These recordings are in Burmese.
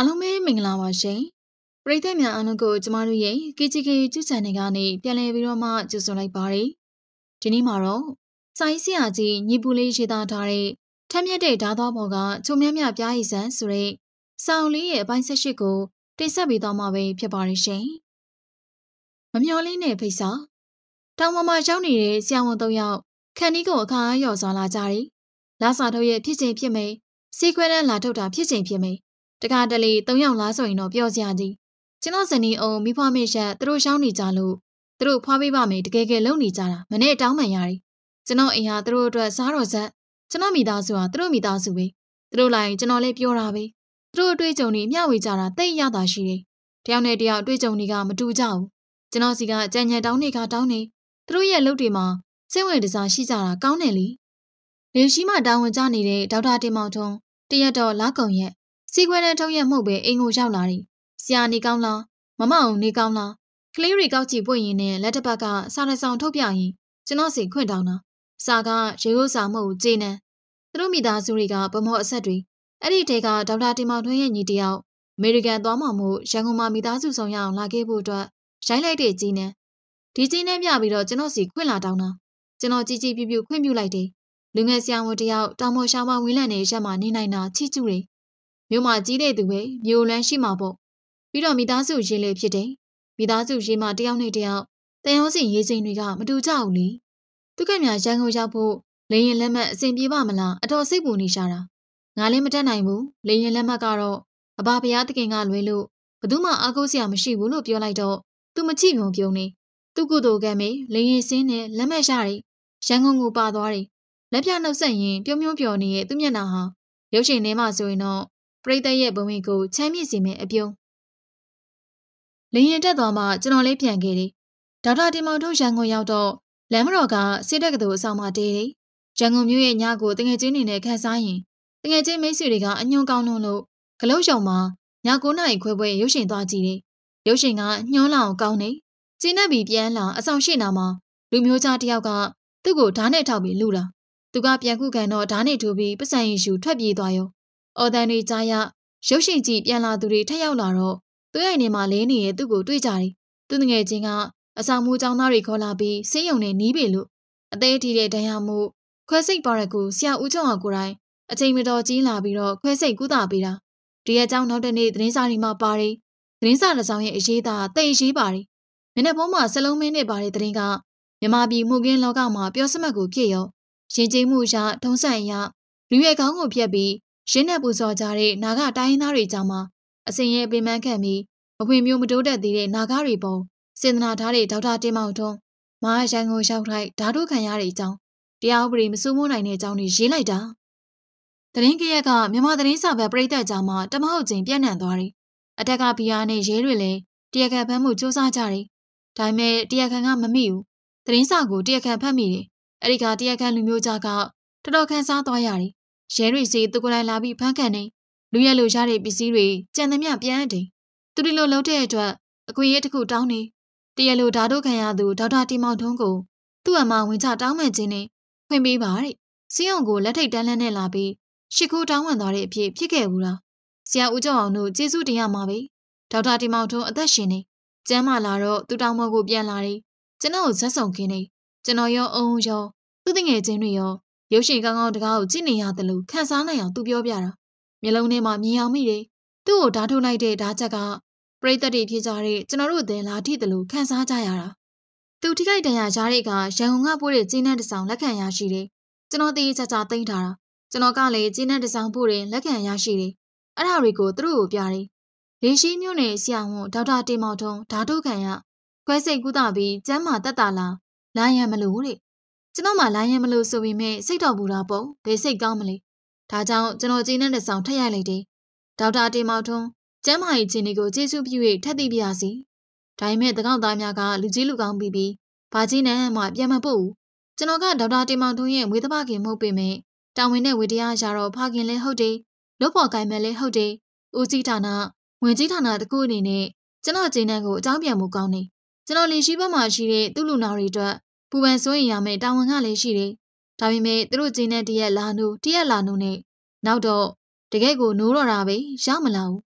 အားလုံးပဲမင်္ဂလာပါရှင်ပရိသတ်များအားလုံးကိုကျမတို့ရဲ့ KGK ကျူးချန်နယ်ကနေပြန်လည်ပြီးတော့မှကြိုဆိုလိုက်ပါတယ်ဒီနေ့မှာတော့စာရေးဆရာကြီးညီပူလေးရေးသားထားတဲ့ထက်မြက်တဲ့ဓာတ်သွားပေါ်ကချုံမြတ်မြပြားရည်စံဆိုတဲ့စာအုပ်လေးရဲ့အပိုင်း18ကိုတင်ဆက်ပေးသွားမှာပဲဖြစ်ပါတယ်ရှင်မမျော်လင့်တဲ့ဖိတ်စာတောင်ပေါ်မှာရောက်နေတဲ့ဆရာဝန်3ယောက်ခန်းဒီကိုအခါအားလျော်စွာလာကြတယ်လာစာထုတ်ရဲ့ဖြစ်ချင်းဖြစ်မယ်စီခွဲတန်းလာထုတ်တာဖြစ်ချင်းဖြစ်မယ်တကားတလေ3ယောက်လားဆိုရင်တော့ပြောစရာကြီးကျွန်တော်ဇနီးအောင်မိဖွားမေရှက်သူတို့ရှောင်းနေကြလို့သူတို့ဖွားပေးပါမယ်တကယ်ကယ်လုံနေကြတာမနဲ့တောင်းပန်ရတယ်ကျွန်တော်အိမ်ဟာသူတို့အတွက်စားတော်ဆက်ကျွန်တော်မိသားစုဟာသူတို့မိသားစုပဲသူတို့လိုက်ကျွန်တော်လည်းပြောတာပဲသူတို့အတွေ့အကြုံတွေမျှဝေကြတာတိတ်ရတာရှိတယ်တယောက်နဲ့တယောက်အတွေ့အကြုံတွေကမတူကြဘူးကျွန်တော်စီကကြံညံတောင်းနေခါတောင်းနေသူတို့ရဲ့လုပ်တွေမှာစိတ်ဝင်စားရှိကြတာကောင်းတယ်လေလေရှိမှတာဝန်ကျနေတဲ့ဒေါက်တာတင်မောင်ထွန်းတရက်တော့လာကုန်ရဲ့စီခွဲတဲ့ထုံးရက်မှုပဲအိမ်ကိုရောက်လာတယ်ဆရာနေကောင်းလားမမအောင်နေကောင်းလားကလေးတွေကောက်ကြည့်ပွင့်ရင်နဲ့လက်တစ်ပတ်ကစားရဆောင်ထုတ်ပြရင်ကျွန်တော်စီခွင့်တောင်းတာစာကရေရိုးစာမဟုတ်ကျေနန်းသူတို့မိသားစုတွေကဗမောအဆက်တွေအဲ့ဒီတဲကဒေါက်တာတင်မောင်ထွန်းရဲ့ညီတယောက်အမေရိကန်သွားမှမို့ရန်ကုန်မှာမိသားစုဆောင်ရအောင်လာခဲ့ဖို့အတွက်ရိုင်းလိုက်တဲ့ကြီးနန်းဒီကြီးနန်းပြပြီးတော့ကျွန်တော်စီခွင့်လာတောင်းတာကျွန်တော်ကြီးကြီးပြပြခွင့်ပြုလိုက်တယ်လူငယ်ဆရာဝန်တယောက်တောင်ပေါ်ရှာမဝင်းလန့်နေရက်မှာနေနိုင်တာချီးကျူးတယ်မြို့မှာကြီးတဲ့သူပဲမြို့လန်းရှိမှာပေါ့ပြီးတော့မိသားစုရေးလေဖြစ်တယ်မိသားစုရေးမှာတယောက်နဲ့တယောက်တန်ရောစီရေးချင်းတွေကမတူကြဘူးလေသူကမြရန်ကုန်ရောက်ဖို့လေရင်လက်မှတ်အဆင်ပြေပါမလားအတော်စိတ်ပူနေရှာတာငါလည်းမတက်နိုင်ဘူးလေရင်လက်မှတ်ကတော့အဘဘုရားသခင်ကလွဲလို့ဘသူမှအားကိုးစရာမရှိဘူးလို့ပြောလိုက်တော့သူမကြည့်ပြုံပြုံနေသူ့ကိုယ်တော်ကမေလေရင်စင်းနဲ့လက်မှတ်ရတယ်ရန်ကုန်ကိုပါသွားတယ်လက်ပြနှုတ်ဆက်ရင်ပြုံးပြုံးပျော်နေတဲ့သူမျက်နှာဟာရုပ်ရှင်ထဲမှာဆိုရင်တော့ပရိသတ်ရဲ့ဘဝင်ကိုချမ်းမြေ့စေမယ့်အပြုံးလင်းရင်တက်သွားမှကျွန်တော်လေးပြန်ခဲ့တယ်ဒေါက်တာတင်မောင်တို့ရန်ကုန်ရောက်တော့လမ်းမတော်ကစစ်တပ်ကတူအဆောင်မှာတေးတယ်ရန်ကုန်မြို့ရဲ့ညကိုတငယ်ချင်းတွေနဲ့ခန်းစားရင်တငယ်ချင်းမိတ်ဆွေတွေကအညွန့်ကောင်းလို့ဂလုတ်ရှုံမှာည9နာရီခွဲပွဲရုပ်ရှင်သွားကြည့်တယ်ရုပ်ရှင်ကညှောလောင်ကောင်းနေကျင်းနေပြီးပြန်လာအဆောင်ရှိနာမှာလူမျိုးသားတယောက်ကသူ့ကိုဓာတ်နဲ့ထောက်ပြီးလူတာသူကပြန်ခုခံတော့ဓာတ်နဲ့ထိုးပြီးပစံရင်ရှူထွက်ပြေးသွားရောအော်တန်တွေကြားရရုပ်ရှင်ကြည့်ပြန်လာသူတွေထက်ရောက်လာတော့သူ့ရဲ့နေမှာလဲနေတဲ့သူ့ကိုတွေ့ကြတယ်သူငယ်ချင်းကအဆောင်မူကျောင်းသားတွေခေါ်လာပြီးဆေးရုံနဲ့နီးပေလို့အသေးထီတဲ့ဒဏ်ရာမှုခွဲစိတ်ပါရက်ကိုဆရာဦးကျော်အောင်ကိုယ်တိုင်အချိန်မတော်ကြီးလာပြီးတော့ခွဲစိတ်ကုသပေးတာဒီရဲ့အကြောင်းနောက်တနေ့သတင်းစာတွေမှာပါတယ်သတင်းစာတစ်စောင်ရဲ့အရေးသားတိတ်အရေးပါတယ်မျက်နှာပုံးမှာစလုံးမင်းနဲ့ပါတဲ့သတင်းကမြန်မာပြည်မှုကင်းလောကမှာပြောစမှတ်ကိုပြည့်ရောရင်ကျေးမှုရထုံးစံအရလူရဲ့ခေါင်းကိုဖြတ်ပြီးရင်းနဲ့ပူဇော်ကြတဲ့နာဂတိုင်းရင်းသားတွေကြောင့်မှအစဉ်ရဲ့ပင်ပန်းခံပြီးမဖွေမျိုးမတိုးတက်သေးတဲ့နာဂတွေပုံစေတနာထားတဲ့ဒေါက်တာတင်မောင်ထွန်းမဟာရန်ကုန်ရောက်ထိုက်ဓာတုခံရတဲ့အကြောင်းတရားဥပဒေမစိုးမိုးနိုင်တဲ့အကြောင်းတွေရေးလိုက်တာသတင်းကရက်ကမြန်မာသတင်းစာဘက်ပြည်သက်ကြားမှာတမဟုတ်ချင်းပြန့်နှံ့သွားတယ်အထက်က PR နဲ့ရဲတွေလည်းတရားခံဖမ်းမှုစ조사ကြတယ်ဒါပေမဲ့တရားခံကမမိဘူးသတင်းစာကိုတရားခံဖတ်မိတယ်အဲ့ဒီကတရားခံလူမျိုးကြားကတော်တော်ခန်းစားသွားရတယ်ရဲတွေစီသူကိုယ်တိုင်လာပြီးဖမ်းခံနေလူရဲလူရတဲ့ပစ္စည်းတွေကြံသမျှပြန်အပ်တယ်သူဒီလိုလုပ်တဲ့အတွက်အခွင့်အရေးတစ်ခုတောင်းနေတရလိုဓာတုခံရသူဒေါက်တာတင်မောင်ထွန်းကိုသူ့အမဝင်ချတောင်းမှန်ခြင်းနဲ့ခွင့်ပေးပါတဲ့စီးအောင်ကိုလက်ထိတ်တန်းလန်းနဲ့လာပြီးရှစ်ခိုးတောင်းဝင်သွားတဲ့အဖြစ်ဖြစ်ခဲ့ဘူးလားဆရာဦးကျော်အောင်တို့ကျေးဇူးတင်ရမှာပဲဒေါက်တာတင်မောင်ထွန်းအသက်ရှင်နေကျမ်းမာလာတော့သူတောင်းမကိုပြန်လာတယ်ကျွန်တော်ဇက်ဆောင်ခင်းနေကျွန်တော်ရောအုံရောသူ့တငယ်ချင်းတွေရောရုပ်ရှင်ကောင်းကောင်းတကားကိုကြည့်နေရတယ်လို့ခန်းစားနိုင်အောင်သူပြောပြတာမျက်လုံးထဲမှာမြင်အောင်မိတယ်သူ့ကိုဓာတ်ထုတ်လိုက်တဲ့ဓာတ်ချက်ကပရိသတ်တွေဖြစ်ကြတဲ့ကျွန်တော်တို့အသင်းလာထိတယ်လို့ခန်းစားကြရတာသူထိခိုက်ဒဏ်ရာရတဲ့ကရန်ကုန်ကပို့တဲ့ကျင်းနဲ့တဆောင်လက်ခံရရှိတယ်ကျွန်တော်တေးချာချာသိမ်းထားတာကျွန်တော်ကလည်းကျင်းနဲ့တဆောင်ပို့တဲ့လက်ခံရရှိတယ်အဲ့ဒါတွေကိုသူတို့ကိုပြတယ်လေရှိမျိုးနဲ့ဆရာဝန်ဒေါက်တာတင်မောင်ထွန်းဓာတ်ထုတ်ခံရခွဲစိတ်ကုသပြီးကျမ်းမာတက်တာလားလာရန်မလို့တဲ့ကျွန်တော်မှလာရန်မလို့ဆိုပေမဲ့စိတ်တော်ပူတာပေါ့ဘယ်စိတ်ကောင်းမလဲဒါကြောင့်ကျွန်တော်ကျင်းနဲ့တဆောင်ထက်ရိုက်လိုက်တယ်ဒေါက်တာတင်မောင်ထွန်းကျမ်းမာရေးခြင်းတွေကိုကျေးဇူးပြု၍ထပ်သိပြရစီဒါပေမဲ့တကောက်သားများကလူကြီးလူကောင်းပြီးဘာကြီးနဲ့မှပြန်မပို့ဘူးကျွန်တော်ကဒေါက်တာတင်မောင်ထွန်းရဲ့မွေးသဖခင်မဟုတ်ပေမဲ့တာဝန်နဲ့ဝေတရားရတော့ဖခင်လည်းဟုတ်တယ်လို့ပေါ်ကိုင်မယ်လည်းဟုတ်တယ်ဦးစီးဌာနဝင်ကြီးဌာနတခုအနေနဲ့ကျွန်တော်ကျင်းနှံကိုအကြောင်းပြန်မှုကောင်းနေကျွန်တော်လီရှိဘက်မှာရှိတဲ့သူ့လူနာတွေအတွက်ပူပန်စိုးရင်ရမယ်တာဝန်ကလည်းရှိတယ်ဒါပေမဲ့သူတို့ကျင်းနှံတရက်လာနိုးနဲ့နောက်တော့တကယ်ကိုနိုးတော့တာပဲရောက်မလာဘူး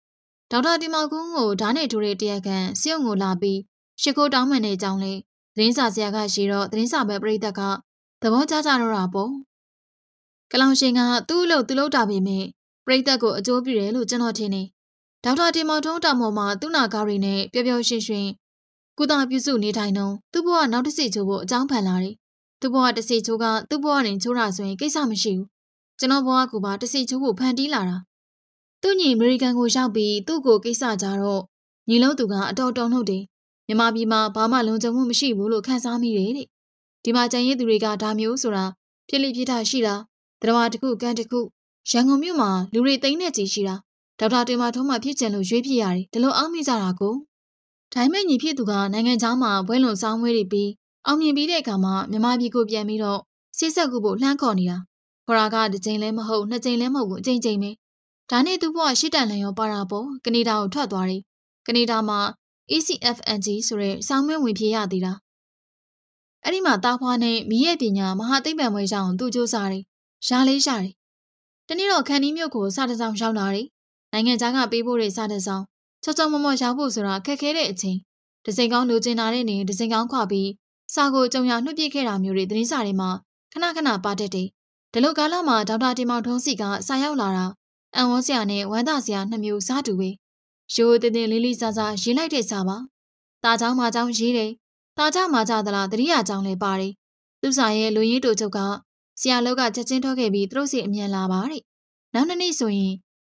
ဒေါက်တာတင်မောင်ကွန်းကိုဓာတ်နဲ့ထိုးတဲ့တရားခံစေုံကိုလာပြီးရှ िख ိုးတောင်းမှန်တဲ့အကြောင်းလေးသတင်းစာဆရာကရှိတော့သတင်းစာပဲပရိသတ်ကသဘောကျကြတော့တာပေါ့ကလောင်ရှင်ကသူ့အလုပ်သူလုပ်တာပေမဲ့ပရိသတ်ကိုအကျိုးပြုတယ်လို့ကျွန်တော်ထင်နေဒေါက်တာတင်မောင်ထွန်းတောင်ပေါ်မှာသူ့နာကားတွေနဲ့ပျော်ပျော်ရွှင်ရွှင်ကုသပြုစုနေထိုင်တော့သူ့ဘဝနောက်တစ်စီချိုးဖို့အကြောင်းဖန်လာတယ်သူ့ဘဝတစ်စီချိုးကသူ့ဘဝနဲ့ချိုးတာဆိုရင်ကိစ္စမရှိဘူးကျွန်တော်ဘဝကပါတစ်စီချိုးဖို့ဖန်တီးလာတာသူ့ညီအမေရိကန်ကိုရောက်ပြီးသူ့ကိုကိစ္စကြတော့ညီလုံးသူကအတော်တုံ့လို့တယ်မြန်မာပြည်မှာဘာမှလုံခြုံမှုမရှိဘူးလို့ခန်းစားမိတယ်တဲ့ဒီမှာကြံရည်သူတွေကဒါမျိုးဆိုတာဖြစ်လိဖြစ်တာရှိတာတရားတစ်ခုကန်တစ်ခုရန်ကုန်မြို့မှာလူတွေသိန်းနဲ့ကြီးရှိတာဒေါက်တာတင်မောင်ထွန်းမှဖြစ်ချင်လို့ရွေးဖြစ်ရတယ်ဒီလိုအောက်မိကြတာကိုဒိုင်းမဲ့ညီဖြစ်သူကနိုင်ငံခြားမှာဘွဲလွန်စောင်းမွေးတွေပြီးအောင်မြင်ပြီးတဲ့အခါမှာမြန်မာပြည်ကိုပြန်ပြီးတော့စိတ်ဆက်ကူဖို့လှမ်းခေါ်နေတာခေါ်တာကတစ်ချိန်လည်းမဟုတ်နှစ်ချိန်လည်းမဟုတ်ဘူးအချိန်ချင်းပဲဒါနဲ့သူ့ဘဝရှစ်တန်လန်ရောပါတာပေါ့ကနေဒါကိုထွက်သွားတယ်ကနေဒါမှာ ECFNG ဆိုတဲ့စောင်းမွေးဝင်ပြေးရသေးတာအဲ့ဒီမှာတာဖွားနဲ့မိရဲ့ပညာမဟာသိပ္ပံဘွဲရအောင်သူစူးစမ်းတယ်ရှားလေးရှားတယ်တနေ့တော့ခန်းဒီမြို့ကိုစာတစောင်ရောက်လာတယ်နိုင်ငံခြားကပေးဖို့တဲ့စာတစောင်ချောချောမောမောရောက်ဖို့ဆိုတာခက်ခဲတဲ့အချိန်ဒစိန်ကောင်းလိုချင်တာတဲ့နေဒစိန်ကောင်းခွာပြီးစာကိုကြုံရနှုတ်ပြခဲ့တာမျိုးတွေသတင်းစာတွေမှာခဏခဏပါတတ်တယ်ဒီလိုကာလမှာဒေါက်တာတင်မောင်ထွန်းစီကစာရောက်လာတာအံ့ဝန်းစရာနဲ့ဝမ်းသာစရာနှစ်မျိုးစားတူပဲရိုးတင်တင်လေးလေးစားစားရေးလိုက်တဲ့စာပါตาเจ้าမเจ้าရေးတယ်ตาเจ้าမเจ้าသလားတတိယเจ้าလည်းပါတယ်သူ့စာရဲ့လူရင်းတို့ချုပ်ကဆရာလောက်ကချက်ချင်းထွက်ခဲ့ပြီးသူတို့စီအမြန်လာပါတဲ့နောက်နှစ်နေ့ဆိုရင်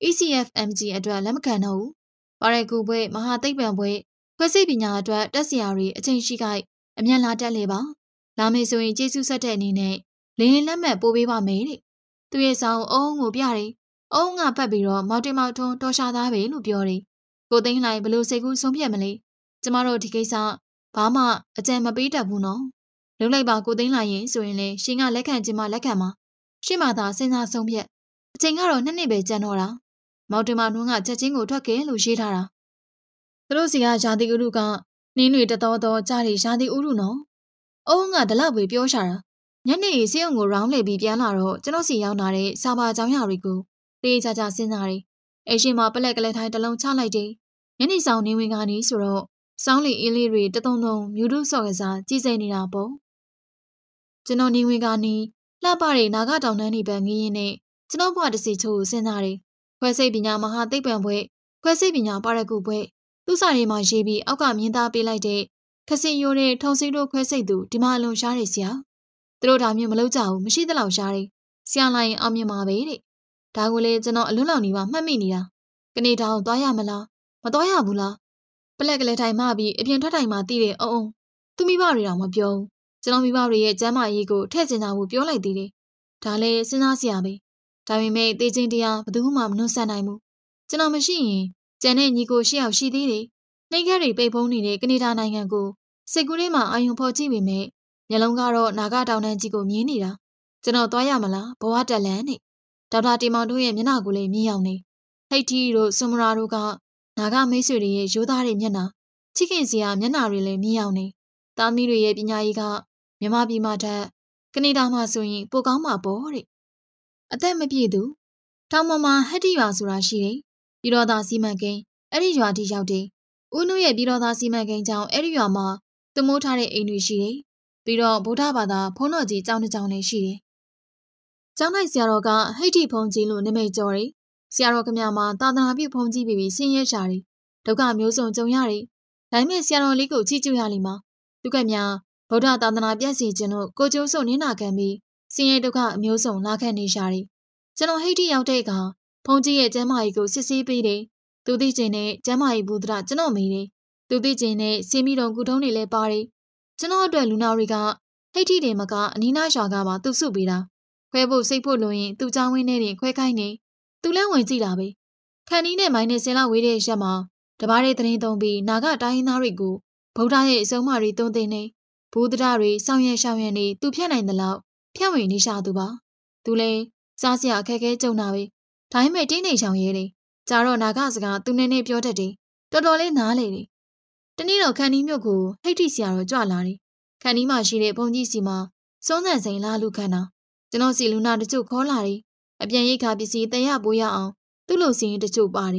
ECFMG အတွက်လက်မခံတော့ဘူးပါရဂူဘွဲမဟာသိပ္ပံဘွဲခွဲစိတ်ပညာအတွက်တက်ဆရာတွေအချိန်ရှိခိုက်အမြန်လာတက်လေပါလာမေဆိုရင်ကျေးဇူးဆက်တဲ့အနေနဲ့လင်းလင်းလက်မှတ်ပို့ပေးပါမယ်တဲ့သူရဲ့ဆောင်အုံးကိုပြတယ်အုံးကဖတ်ပြီးတော့မောင်တင်မောင်ထွန်းတော်ရှာသားပဲလို့ပြောတယ်ကိုသိန်းလိုက်ဘလို့စိတ်ကူးဆုံးဖြတ်မလဲကျမတို့ဒီကိစ္စဘာမှအကြံမပေးတတ်ဘူးနော်လုံလိုက်ပါကိုသိန်းလိုက်ရင်ဆိုရင်လေရှင်ကလက်ခံခြင်းမလက်ခံမှာရှင်းမသာစဉ်းစားဆုံးဖြတ်အချိန်ကတော့2နှစ်ပဲကျန်တော့တာမောင်တင်မောင်ထွန်းကချက်ချင်းကိုထွက်ခဲ့လို့ရေးထားတာသူတို့စီကရာသီဥတုကနင်းတွေတတော်တော်ကြားတွေရာသီဥတုနော်အုံးကဒီလောက်ပဲပြောရှာတာညနေစေးုံကိုရောင်းလှည့်ပြီးပြန်လာတော့ကျွန်တော်စီရောက်လာတဲ့စာပါအကြောင်းအရာတွေကိုတေးကြကြစဉ်းစားတယ်။အရှင်မှာပလက်ကလေးထိုင်းတစ်လုံးချလိုက်တယ်။ညနေဆောင်နေဝင်ကနေဆိုတော့စောင်းလီအင်းလေးတွေတသုံးသုံးမြူတုဆော့ကစားကြည်စိမ်နေတာပေါ့။ကျွန်တော်နေဝင်ကနေလှပတဲ့နာဂတောင်တန်းတွေပဲငင်းရင်းနဲ့ကျွန်တော်ဘွားတစ်စီချိုးကိုစဉ်းစားတယ်။ခွဲစိတ်ပညာမဟာသိပ္ပံဘွဲခွဲစိတ်ပညာပါရဂူဘွဲသူ့စာရီမှာရေးပြီးအောက်ကမြင်းသားပေးလိုက်တဲ့ခစင်ရိုးတဲ့ထုံစိတို့ခွဲစိတ်သူဒီမှာအလုံးရှားတယ်ဆရာ။သူတို့ဒါမျိုးမလုပ်ကြဘူးမရှိသလောက်ရှားတယ်။ဆရာလိုက်ရင်အောင်မြင်ပါပဲတဲ့။ဒါကိုလေကျွန်တော်အလွတ်လောက်နေပါမှတ်မိနေတာကနေဒါကိုသွားရမလားမသွားရဘူးလားပလက်ကလေးထိုင်မှပြီးအပြင်ထွက်တိုင်မှတည်တဲ့အုံသူမိဘတွေတော့မပြောဘူးကျွန်တော်မိဘတွေရဲ့ကျမ်းမာရေးကိုထည့်ကျင်တာကိုပြောလိုက်သေးတယ်ဒါလည်းစဉ်းစားစရာပဲဒါပေမဲ့တေးချင်းတရားဘယ်သူမှမနှုတ်ဆက်နိုင်ဘူးကျွန်တော်မရှိရင်ကျန်တဲ့ညီကို၈ယောက်ရှိသေးတယ်နှိမ်ခဲတွေပိတ်ဖုံးနေတဲ့ကနေဒါနိုင်ငံကိုစိတ်ကူးလေးမှာအာယုံဖော်ကြည့်ပေမဲ့မျက်လုံးကတော့နာဂတောင်တန်းကြီးကိုမြင်နေတာကျွန်တော်သွားရမလားဘဝတက်လန်းနဲ့ဒေါက်တာတင်မောင်တို့ရဲ့မျက်နှာကိုလည်းမြင်အောင်နေဟိတ်တီတို့ဆွမ်မရာတို့ကနာဂမိတ်ဆွေတွေရဲ့ရိုးသားတဲ့မျက်နှာချစ်ခင်စရာမျက်နှာတွေလည်းမြင်အောင်နေသားသမီးတွေရဲ့ပညာရေးကမြန်မာပြည်မှာတက်ကနေဒါမှာဆိုရင်ပိုကောင်းမှာပေါ့တဲ့အသက်မပြည့်သူတောင်ပေါ်မှာဟက်တီရွာဆိုတာရှိတယ်ပြည်တော်သားစီမံကိန်းအဲ့ဒီရွာထိရောက်တယ်ဦးနုရဲ့ပြည်တော်သားစီမံကိန်းကြောင့်အဲ့ဒီရွာမှာသူမိုးထားတဲ့အိမ်တွေရှိတယ်ပြီးတော့ဗုဒ္ဓဘာသာဘုန်းတော်ကြီးကျောင်းတစ်ကျောင်းလည်းရှိတယ်ကျောင်းလိုက်ဆရာတော်ကဟိတ်တီဖုန်ကြီးလို့နာမည်ကျော်တယ်ဆရာတော်ကမြမှာသာသနာပြုဖုန်ကြီးပြီးဆင်းရဲရှာတယ်ဒုက္ခမျိုးစုံကြုံရတယ်ဒါပေမဲ့ဆရာတော်လေးကိုချီးကျူးရလိမ့်မှာသူကမြဗုဒ္ဓသာသနာပြည့်စည်ခြင်းတို့ကိုကျိုးစုံနင်းနာခံပြီးဆင်းရဲဒုက္ခအမျိုးစုံလာခံနေရှာတယ်ကျွန်တော်ဟိတ်တီရောက်တဲ့အခါဖုန်ကြီးရဲ့ကျမ်းမာရေးကိုစစ်ဆေးပေးတယ်သူသိကျင်တဲ့ကျမ်းမာရေးဘုဒ္ဓကျွန်တော်မေးတယ်သူသိကျင်တဲ့စီမီတော်ကုထုံးတွေလည်းပါတယ်ကျွန်တော်အတွက်လူနာတွေကဟိတ်တီတွေမကအနီးနားရွာကပါသူ့စုပေးတာခွဲဖို့စိတ်ဖို့လို့ရင်သူ့ချောင်းဝင်းထဲတင်ခွဲခိုင်းနေသူလည်းဝင်ကြည့်တာပဲခန်နီးနဲ့မိုင်းနဲ့ဆင်လာဝေးတဲ့ရက်မှာတပားတဲ့သတင်းသုံးပြီးနာဂတိုင်းရင်းသားတွေကိုဗုဒ္ဓရဲ့အဆုံးအမတွေတုံးတင်နေဘုဒ္ဓတွေစောင့်ရရှောင်ရနေသူဖြတ်နိုင်တဲ့လောက်ဖြတ်ဝင်နေရှာသူပါသူလည်းစားစရာအခက်အခဲကြုံတာပဲဒါပေမဲ့တင်းနေချောင်ရဲတယ်ကြာတော့နာဂစကားသူနဲ့ပြောတတ်တယ်တော်တော်လေးနားလေတယ်တနေ့တော့ခန်နီးမြို့ကိုဟိတ်တီဆရာတော်ကြွလာတယ်ခန်နီးမှာရှိတဲ့ဘုန်းကြီးစီမှာစွန်းဆန်စိန်လာလူခန္ဓာကျွန်တော်စီလူနာတချို့ခေါ်လာတယ်အပြန်ရိတ်ခါပစ္စည်းတရပိုးရအောင်သူ့လိုစီရင်တချို့ပါတယ်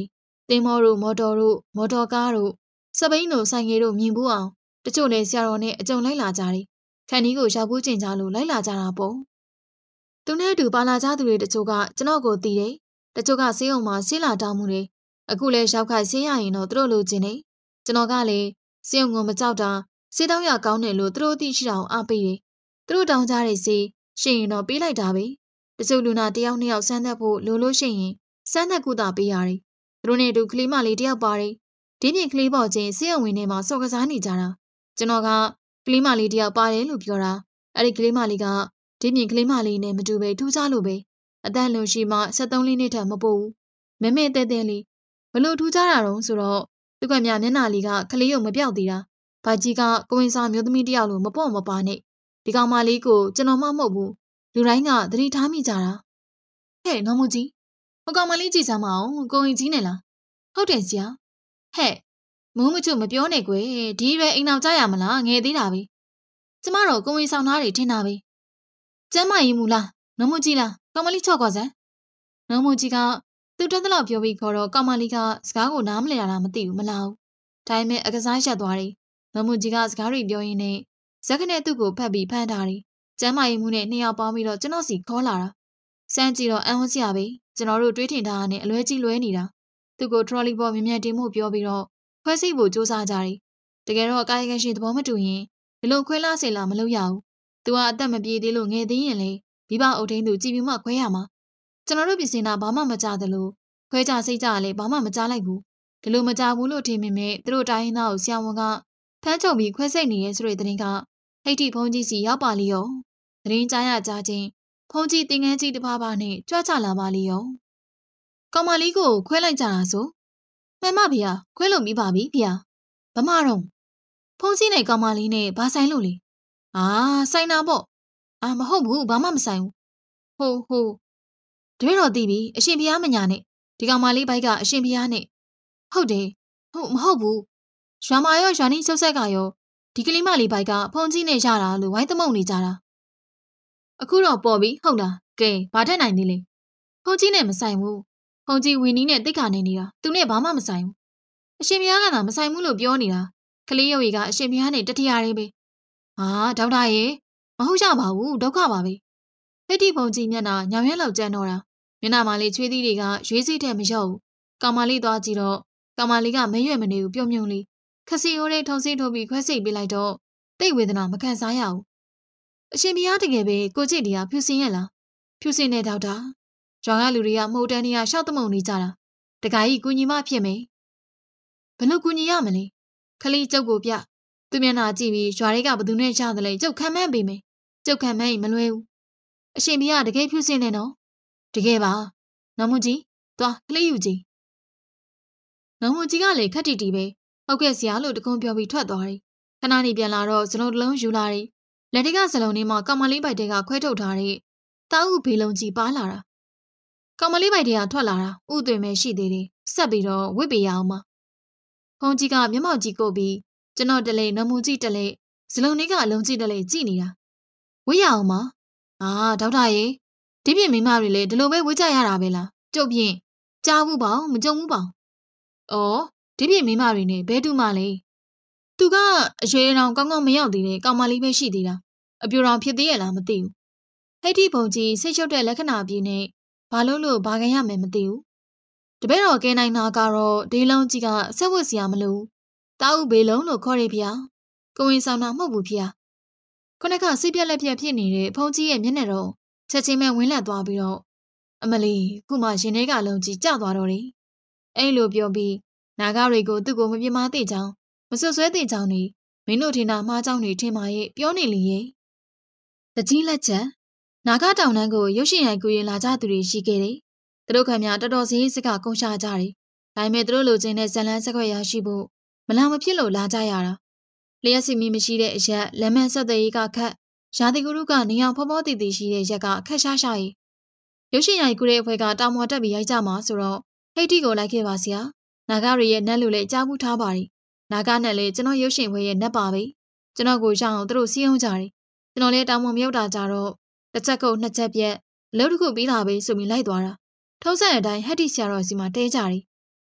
တင်မောတို့မော်တော်ကားတို့စပိန်တို့ဆိုင်ငယ်တို့မြင်ဘူးအောင်တချို့လည်းဆရာတော်နဲ့အကြုံလိုက်လာကြတယ်ခန်းဒီကိုရောက်ဘူးကျင်ကြလို့လိုက်လာကြတာပေါ့သူနဲ့အတူပါလာကြသူတွေတချို့ကကျွန်တော်ကိုတီးတယ်တချို့ကဆေးရုံမှာဆေးလာတောင်းမှုတွေအခုလည်းရောက်ခိုက်ဆေးရရင်တော့သူတို့လိုချင်တယ်ကျွန်တော်ကလည်းဆေးရုံကိုမကြောက်တာဆေးတောင်းရကောင်းတယ်လို့သူတို့သိရှိတာအောင်အားပေးတယ်သူတို့တောင်းကြတဲ့ဆေးရှင်ရင်တော့ပေးလိုက်တာပဲတချို့လူနာတယောက်နှစ်ယောက်စမ်းသပ်ဖို့လိုလို့ရှိရင်စမ်းသပ်ကုသပေးရတယ်သူတို့နဲ့အတူကလေးမလေးတယောက်ပါတယ်ဒီပြင်ကလေးပေါ်ချင်းဆေးရုံဝင်ထဲမှာစော်ကစားနေကြတာကျွန်တော်ကကလေးမလေးတယောက်ပါတယ်လို့ပြောတာအဲ့ဒီကလေးမလေးကဒီပြင်ကလေးမလေးနဲ့မတူပဲထူးခြားလို့ပဲအသက်လွန်ရှိမှ73နှစ်ထက်မပိုဘူးမဲမဲတဲတဲလေးဘလို့ထူးခြားတာတော့ဆိုတော့သူကမြမျက်နှာလေးကကလေးရုံမပြောက်သေးတာဘာကြီးကကိုဝင်ဆောင်မျိုးသမီးတယောက်လိုမပေါ့မပါနဲ့ဒီကောင်မလေးကိုကျွန်တော်မှမဟုတ်ဘူးလူတိုင်းကသတိထားမိကြတာဟဲ့နော်မကြီးဟိုကောင်မလေးကြည်စမ်းမအောင်ကိုရင်ကြီးနဲ့လားဟုတ်တယ်ဆရာဟဲ့မိုးမချုံမပြောနဲ့ကွယ်ဒီရွယ်အိမ်အောင်ကြရမလားငယ်သေးတာပဲကျမတို့ကိုဝင်ဆောင်သားတွေထင်တာပဲကျမ်းမရင်မူလားနော်မကြီးလားကောင်မလေးချော့ခေါ်စမ်းနော်မကြီးကသူတက်တဲ့လောက်ပြောပြီးခေါ်တော့ကောင်မလေးကစကားကိုနားမလည်တာလားမသိဘူးမလားဒါပေမဲ့အကစားရက်သွားတယ်နော်မကြီးကစကားတွေပြောရင်းနဲ့ဇက်ခနဲ့သူ့ကိုဖတ်ပြီးဖမ်းထားတယ်ကျမ်းမာရေးမှုနဲ့နှစ်ယောက်ပေါင်းပြီးတော့ကျွန်တော်စီခေါ်လာတာစမ်းကြည့်တော့အံ့ဩစရာပဲကျွန်တော်တို့တွေးထင်ထားတာနဲ့အလွဲကြီးလွဲနေတာသူ့ကိုထရော်လီပေါ်မြ мян တင်မှုပြောပြီးတော့ခွဲစိတ်ဖို့စူးစမ်းကြတယ်တကယ်တော့ကာယကံရှင်သဘောမတူရင်ဒီလိုခွဲလားစေလားမလုပ်ရဘူးသူကအသက်မပြေသေးလို့ငယ်သေးရင်လေမိဘအုပ်ထိန်းသူကြည်ပြူမှခွဲရမှာကျွန်တော်တို့ပြင်ဆင်တာဘာမှမကြသလိုခွဲကြစိတ်ကြလည်းဘာမှမကြလိုက်ဘူးဒီလိုမကြဘူးလို့ထင်မိမဲ့သူတို့တိုင်းရင်းသားကိုဆရာဝန်ကဖမ်းချုပ်ပြီးခွဲစိတ်နေရဲဆိုတဲ့သတင်းကဟိတ်တိဖုန်းကြီးစီရောက်ပါလိရောသတင်းကြားရကြချင်းဖုန်းကြီးတင်ငန်းကြီးတစ်ပါးပါနဲ့ကြွချလာပါလိရောကောင်မလေးကိုခွဲလိုက်ကြတာဆိုမှန်ပါဗျာခွဲလို့ပြီးပါပြီဗျာဗမာတော့ဖုန်းကြီးနဲ့ကောင်မလေးနဲ့ဘာဆိုင်လို့လဲဆိုင်တာပေါ့မဟုတ်ဘူးဘာမှမဆိုင်ဘူးဟိုတပည့်တော်သိပြီအရှင်ဘုရားမညာနဲ့ဒီကောင်မလေးဘိုက်ကအရှင်ဘုရားနဲ့ဟုတ်တယ်မဟုတ်ဘူးရွာမရောရွာနီးဆုပ်ဆက်ကရောဒီကလေးမလေးဘိုက်ကဖုန်းကြီးနဲ့ရတာလို့ဝိုင်းသမုံနေကြတာအခုတော့ပေါ်ပြီဟုတ်လားကဲဘာထက်နိုင်သေးလဲဖုန်းကြီးနဲ့မဆိုင်ဘူးဖုန်းကြီးဝီနီးနဲ့တိတ်ခါနေနေတာသူနဲ့ဘာမှမဆိုင်ဘူးအရှင်ဘုရားကသာမဆိုင်ဘူးလို့ပြောနေတာကလေးရုပ်ရည်ကအရှင်ဘုရားနဲ့တတိယရင်းပဲဒေါက်တာရေမဟုတ်ကြပါဘူးဒုက္ခပါပဲဟိတ်တိဖုန်းကြီးမျက်နှာညောင်ရဲလောက်ကျန်းတော့တာမျက်နှာမှာလေးချွေးသီးတွေကရွေးစိတ်တဲ့မရောက်ဘူးကောင်မလေးသွားကြည့်တော့ကောင်မလေးကမရွက်မနေဘူးပြုံးပြုံးလေးခစီအိုးတဲ့ထုံစိတ်ထိုးပြီးခွဲစိတ်ပေးလိုက်တော့တိတ်ဝေဒနာမခံစားရဘူးအရှင်ဘုရားတကယ်ပဲကိုကြည့်တရားဖြူစင်ရဲ့လားဖြူစင်တဲ့ဒေါက်တာရွာကလူတွေကမှုတန်းနေရရှောက်တမုံနေကြတာတခါကြီးကူညီမဖြစ်မယ်ဘလို့ကူညီရမလဲခလေးကျုပ်ကိုပြသူမျက်နှာကြည့်ပြီးရွာတွေကဘသူနဲ့ရတယ်လဲကျုပ်ခံမှန်းပေးမယ်ကျုပ်ခံမှန်းရင်မလွဲဘူးအရှင်ဘုရားတကယ်ဖြူစင်နေနော်တကယ်ပါနော်မကြီးသွားကလေးယူကြည့်နော်မကြီးကလည်းခက်တီတီပဲဟုတ်ကဲ့ဆရာလို့တကုံပြောပြီးထွက်သွားတယ်ခဏနေပြန်လာတော့စလုံးတစ်လုံးယူလာတယ်လက်တိကစလုံးထဲမှာကောင်မလေးပိုက်တဲကခွဲထုတ်ထားတဲ့တာဥဘေးလုံးကြီးပါလာတာကောင်မလေးပိုက်တဲကထွက်လာတာဥသွင်မဲ့ရှိသေးတယ်ဆက်ပြီးတော့ဝစ်ပေးရအောင်ပါဖုန်းကြီးကမျက်မှောက်ကြီးကိုပြီးကျွန်တော်တလေနော်မကြီးတလေစလုံးလေးကအလုံးကြီးတလေကြည့်နေတာဝစ်ရအောင်ပါဒေါက်တာရေဒီပြင်မိမတွေလည်းဒီလိုပဲဝစ်ကြရတာပဲလားကျုပ်ပြင်ကြားဘူးပေါ့မကြုံဘူးပေါ့ဒီပြင်မိမတွေနဲ့ဘဲတူမလဲသူကအရွယ်တော်ကောင်းကောင်းမရောက်သေးတဲ့ကောင်မလေးပဲရှိသေးတာအပြူတော်ဖြစ်သေးရဲ့လားမသိဘူးဟိတ်တိဘုံကြီးဆိတ်ရှုပ်တဲ့လက္ခဏာပြင်းနဲ့ဘာလို့ဘာခံရမယ်မသိဘူးတပည့်တော်ကဲနိုင်တာကတော့ဒေးလုံးကြီးကဆက်ဝတ်စရာမလိုတာဥဘေးလုံးလို့ခေါ်ရဖေ။ကိုဝင်ဆောင်တာမဟုတ်ဘူးဖေ။ခုနကစိတ်ပြက်လက်ပြက်ဖြစ်နေတဲ့ဖုန်းကြီးရဲ့မျက်နှာတော့ချက်ချင်းပဲဝင်းလက်သွားပြီးတော့အမလီခုမှရင်ထဲကလုံးကြီးကျသွားတော့တယ်။အဲ့လိုပြောပြီးနာဂတွေကိုသူ့ကိုမပြမသိချောင်းမဆွဆွဲသိချောင်းနေမင်းတို့ထင်တာမှားချောင်းနေထင်ပါရဲ့ပြောနေလေရဲ့။တကြီးလက်ချက်နာဂတောင်တန်းကိုရုပ်ရှင်ရိုက်ကူရင်လာကြသူတွေရှိခဲ့တယ်။သူတို့ခံများတော်တော်စည်းစကကုန်းရှာကြတယ်။ဒါပေမဲ့သူတို့လိုချင်တဲ့ဇလန်းစခွက်ရရှိဖို့မလာမဖြစ်လို့လာကြရတာ။လျှက်စီမီမရှိတဲ့အရက်လက်မန်ဆက်တဲ့ရေးကခတ်ရာသီကုရုကနေအောင်ဖောဖောတည်တည်ရှိတဲ့ရက်ကခက်ရှားရှားရီရုပ်ရှင်ရိုက်ကူတဲ့အဖွဲ့ကတောင်ပေါ်တက်ပြီးရိုက်ကြမှာဆိုတော့ဟိတ်တီကိုလိုက်ခဲ့ပါဆရာ။နာဂရီရဲ့နက်လူလည်းကြားဘူးထားပါရီ။နာဂနဲ့လည်းကျွန်တော်ရုပ်ရှင်ဖွဲ့ရဲ့နက်ပါပဲ။ကျွန်တော်ကိုရအောင်သူတို့စီးအောင်ကြတယ်။ကျွန်တော်လည်းတောင်ပေါ်မရောက်တာကြတော့တစ်ချက်ကုတ်နှစ်ချက်ပြက်အလုပ်တစ်ခုပြီးလာပြီဆိုပြီးလိုက်သွားတာထုံးစံအတိုင်းဟက်တီဆရာတော်စီမှာတဲကြတယ်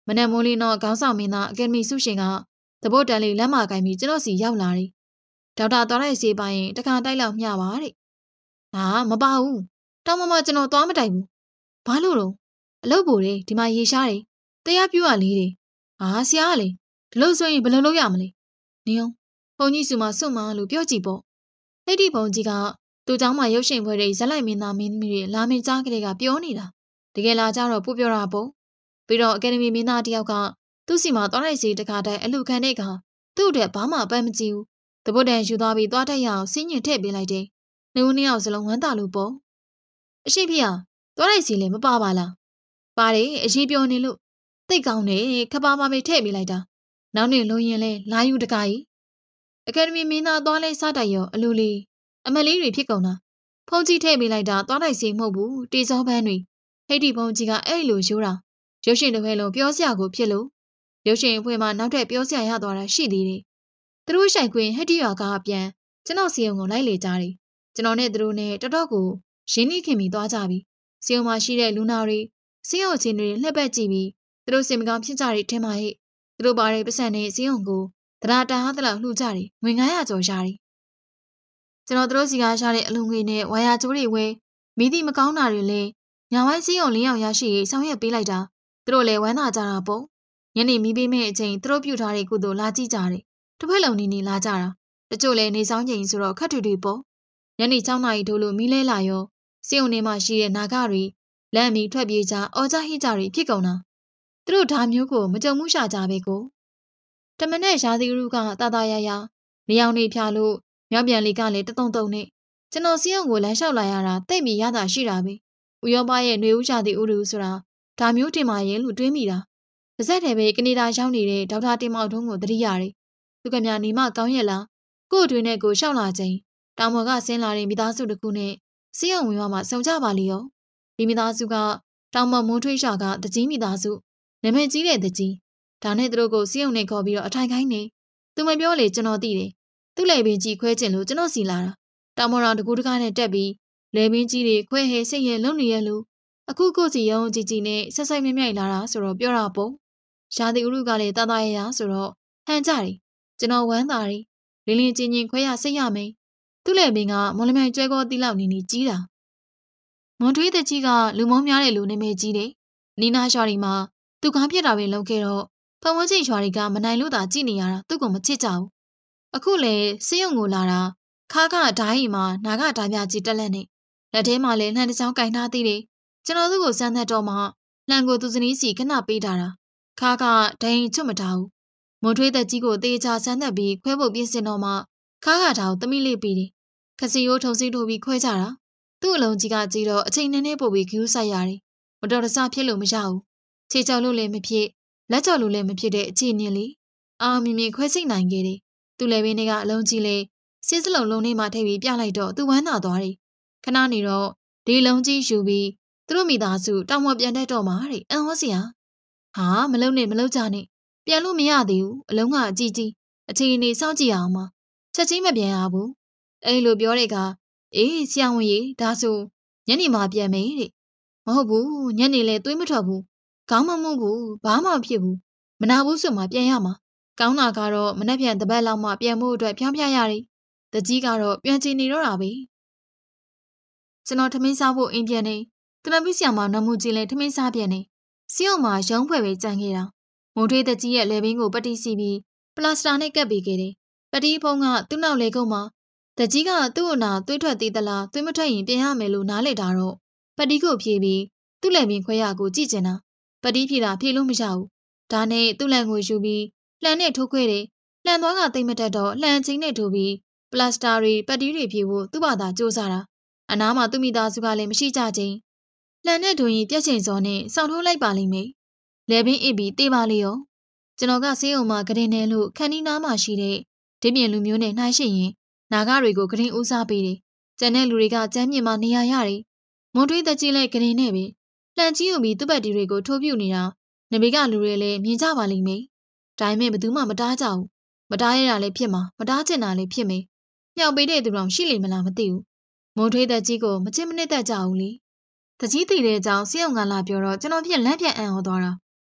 မနက်မိုးလင်းတော့ခေါင်းဆောင်မင်းသားအကယ်ဒမီဆုရှင်ကသဘောတန်လေးလက်မကိုင်ပြီးကျွန်တော်စီရောက်လာတယ်။ဒေါက်တာသွားလိုက်စေးပါရင်တခါတိုက်လောက်မျှပါတဲ့။ဟာမပါဘူး။တောင်းမကျွန်တော်သွားမတိုက်ဘူး။ဘာလို့တော့အလုပ်ပိုတယ်ဒီမှာရေရှားတယ်။တရားပြူရလေးတယ်။ဟာဆရာကလေဒီလိုဆိုရင်ဘယ်လိုလုပ်ရမလဲ။နေအောင်ဘုံကြီးစုမှာစွန့်မလို့ပြောကြည့်ပေါ့။အဲ့ဒီဘုံကြီးကသူ့เจ้าမှာရုပ်ရှင်ပွဲတွေဇက်လိုက်မင်းသားမင်းသမီးတွေလာမင်းကြားကလေးကပြောနေတာ။တကယ်လာကြတော့ပို့ပြောတာပေါ့။ပြီးတော့အကယ်ဒမီမင်းသားတယောက်ကသူ့စီမှာသွားလိုက်စီတခါတိုင်းအလူခံတဲ့ကသူ့အတွက်ဘာမှအပန်းမကြည့်ဘူး။တပုတ်တန်ယူသွားပြီးသွားတက်ရအောင်စင်းညင်ထည့်ပေးလိုက်တယ်။နှုတ်နှစ်ယောက်စလုံးဝမ်းသာလို့ပေါ့။အရှိဖေသွားလိုက်စီလည်းမပါပါလား။ပါတယ်အရေးပြောနေလို့သိတ်ကောင်းတယ်ခပါပါမေထည့်ပေးလိုက်တာ။နောက်နေ့လုံးရင်လဲလာယူတကားကြီး။အကယ်ဒမီမင်းသားသွားလဲစားတိုက်ရောအလူလီအမလေးတွေဖြစ်ကုန်တာ။ဖုန်ကြီးထည့်ပေးလိုက်တာသွားလိုက်စီမဟုတ်ဘူးတေစောပန်းတွေဟိတ်ဒီဖုန်ကြီးကအဲ့လိုရိုးတာရုပ်ရှင်တစ်ဖက်လုံးပြောစရာကိုဖြစ်လို့ရုပ်ရှင်အဖွဲ့မှာနောက်ထပ်ပြောစရာရသွားတာရှိသေးတယ်။သူတို့ဆိုင်ခွင်ဟက်တီရွာကပြန်ကျွန်တော်စီယုံကိုလိုက်လေကြတယ်။ကျွန်တော်နဲ့သူတို့နဲ့တော်တော်ကိုရင်းနှီးခင်ပြီးသွားကြပြီ။စီယုံမှာရှိတဲ့လူနာတွေစီယုံချင်းတွေလှည့်ပတ်ကြည့်ပြီးသူတို့စင်မကောင်းဖြစ်ကြတယ်ထင်ပါရဲ့။သူတို့ပါတဲ့ပတ်စံနဲ့စီယုံကိုတရားတာဟာတလောက်လှူကြတယ်ငွေ900ကျော်ရတယ်။ကျွန်တော်တို့စီကားရှာတဲ့အလူငွေနဲ့ဝါယာကျိုးတွေဝဲမိသည့်မကောင်းတာတွေလဲညာဝိုင်းစီယုံလင်းအောင်ရရှိရေးဆောင်ရွက်ပေးလိုက်တာသူတို့လည်းဝမ်းသာကြတာပေါ့ညနေမီးပေးမဲ့အချိန်သူတို့ပြုထားတဲ့ကုသိုလ်လာကြည့်ကြတယ်တစ်ဖက်လုံးနေလာကြတာတချို့လည်းနေဆောင်ချိန်ဆိုတော့ခက်တူပေါ့ညနေ6နာရီထိုးလို့မီးလဲလာရောစီယုံနေမှရှိတဲ့နာဂတွေလမ်းမီထွက်ပြေးကြအော်ကြဟိကြတွေဖြစ်ကုန်တာသူတို့ဒါမျိုးကိုမကြုံမှုရှာကြပဲကိုတမနဲ့ရာသီဥတုကတာတာရရမယောင်နေဖြာလို့မြောက်ပြန်လေးကလည်းတတုံတုံနဲ့ကျွန်တော်စီယုံကိုလမ်းလျှောက်လာရတာတိတ်မီရတာရှိတာပဲဥရောပရဲ့ຫນွေဦးရာသီဥတုဆိုတာဒါမျိုးတင်မာရဲ့လို့တွေးမိတာပါဇက်တယ်ပဲကနေဒါရောက်နေတဲ့ဒေါက်တာတင်မောက်ထုံးကိုသတိရတယ်သူကမြနေမကောင်းရက်လားကို့အတွင်းနဲ့ကိုရှောက်လာချိန်တောင်ပေါ်ကဆင်းလာတဲ့မိသားစုတစ်ခုနဲ့စီးရုံဝင်မှစုံကြပါလိရောဒီမိသားစုကတောင်ပေါ်မုံထွေးရှာကတကြီးမိသားစုနာမည်ကြီးတဲ့တကြီးဒါနဲ့သူတို့ကိုစီးရုံနဲ့ခေါ်ပြီးတော့အထိုင်ခိုင်းနေသူမပြောလေကျွန်တော်သိတယ်သူ့လေပင်ကြီးခွဲကျင်လို့ကျွန်တော်စီလာတာတောင်ပေါ်တော်တကူတကားနဲ့တက်ပြီးလေပင်ကြီးတွေခွဲဟဲစိတ်ရဲလုံနေရလို့အခုကိုစီရုံကြီးကြီးနဲ့ဆက်ဆိုင်မြမြိုက်လာတာဆိုတော့ပြောတာပေါ့ရာသီဥတုကလည်းတာတာရရဆိုတော့ဟန်ကြတယ်ကျွန်တော်ဝမ်းသာတယ်လင်းလင်းချင်းချင်းခွဲရစိတ်ရမယ်သူ့လေပင်ကမော်လမြိုင်ကျွဲကောတီလောက်နေနေကြီးတာမွန်ထွေးတကြီးကလူမုံများတဲ့လူနာမည်ကြီးတယ်နီနာရွာဒီမှာသူကားပြက်တာပဲလုပ်ခဲ့တော့ဖုံဝန်းချင်းရွာတွေကမနိုင်လို့သာကြည်နေရတာသူ့ကိုမချစ်ကြဘူးအခုလေစင်းရုံကိုလာတာခါကဓာတ်ရီမှာနာကဓာပြကြီးတက်လက်နေလက်ထဲမှာလည်းလှန်တစ်ချောင်းကင်ထားသေးတယ်ကျွန်တော်သူ့ကိုစမ်းသပ်တော့မှလှန်ကိုသူစနီးစီခဏပေးထားတာခါကဒိန်ချွတ်မထားဘူးမွန်ထွေးသက်ကြီးကိုတေးချစမ်းသပ်ပြီးခွဲဖို့ပြင်ဆင်တော့မှခါကထောင်သမီးလေးပြီးတယ်ခစီရိုးထုံစီထိုးပြီးခွဲကြတာသူ့အလုံးကြီးကကြီးတော့အချိန်နဲ့ပို့ပြီးခူးဆိုင်ရတယ်မတော်တဆဖြစ်လို့မရဘူးခြေကြောက်လို့လည်းမဖြစ်လက်ကြောက်လို့လည်းမဖြစ်တဲ့အခြေအနေလေးအာမြင်မြင်ခွဲစိတ်နိုင်ခဲ့တယ်သူ့လည်းဘင်းတွေကအလုံးကြီးလေးစစ်စလုံးလုံးလေးမှထိပ်ပြီးပြလိုက်တော့သူဝမ်းသာသွားတယ်ခဏနေတော့ဒီလုံးကြီးယူပြီးသူတို့မိသားစုတောင်ပေါ်ပြန်တက်တော့မှတဲ့အံ့ဩစရာဟာမလုံနဲ့မလုံကြနဲ့ပြန်လို့မရသေးဘူးအလုံးကအကြီးကြီးအခြေအနေစောင့်ကြည့်အောင်မချက်ချင်းမပြန်ရဘူးအဲ့လိုပြောတဲ့ကအေးဆရာဝန်ကြီးဒါဆိုညနေမှပြန်မယ်တဲ့မဟုတ်ဘူးညနေလဲသွေးမထွက်ဘူးခေါင်းမမှုဘူးဘာမှမဖြစ်ဘူးမနာဘူးဆိုမှပြန်ရမှာကောင်းတာကတော့မနှက်ပြန်တပတ်လောက်မှပြန်ဖို့အတွက်ဖြောင်းပြရတယ်တကြီးကတော့ပြန်ချင်နေတော့တာပဲကျွန်တော်ထမင်းစားဖို့အိမ်ပြန်နေကနပီဆရာမနမှုကြီးလဲထမင်းစားပြန်နေစီးအောင်မှာရုံးဖွဲ့ပဲကြံခဲ့တာမုံထွေးတကြီးရဲ့လေဘင်းကိုပတိစီပြီးပလာစတာနဲ့ကပ်ပေးခဲ့တယ်ပတိဖုံးကသူ့နောက်လေကုန်းမှာတကြီးကသူ့အနာသွေးထွက်သေးသလားသွေးမထွက်ရင်ပြန်ရမယ်လို့နားလေတာတော့ပတိကိုဖြေပြီးသူ့လေဘင်းခွဲရကိုကြည့်ကျင်တာပတိဖြေတာဖြေလို့မရဘူးဒါနဲ့သူ့လန်ကိုယူပြီးလှန်နဲ့ထိုးခွဲတယ်လှန်သွားကသိမ့်မတက်တော့လှန်ချင်းနဲ့ထိုးပြီးပလတ်စတာတွေပတိတွေဖြေဖို့သူ့ဘာသာစူးစမ်းတာအနားမှာသူ့မိသားစုကလည်းမရှိကြချင်းလှန်နဲ့ထိုးရင်ပြက်ချိန်စောနဲ့စောင့်ထိုးလိုက်ပါလိမ့်မယ်လေဘင်းအစ်ပြီးတေးပါလေရောကျွန်တော်ကဆေးရုံမှာဂရင်နယ်လို့ခန်းနီးနားမှာရှိတဲ့ဒီပြင်လူမျိုးနဲ့နှိုင်းရှိရင်နာဂတွေကိုဂရင်ဦးစားပေးတယ်ကျန်တဲ့လူတွေကကျမ်းမြေမှာနေရရတယ်မွန်ထွေးတကြီးလည်းဂရင်နဲ့ပဲလှန်ကြီးယူပြီးသူ့ဘက်ဒီတွေကိုထိုးပြနေတာနဘေကလူတွေလည်းမြင်ကြပါလိမ့်မယ်ဒါပေမဲ့ဘယ်သူမှမတားကြဘူးမတားရတာလည်းဖြစ်မှာမတားချင်တာလည်းဖြစ်မယ်မြောက်ပေးတဲ့သူတော်ရှိလိမ့်မလားမသိဘူးမွန်ထွေးတကြီးကိုမချစ်မနစ်တတ်ကြဘူးလေတကြီးတည်တဲ့အကြောင်းစေအောင်ကလာပြောတော့ကျွန်တော်ပြက်လန့်ပြက်အံ့ဩသွားတာ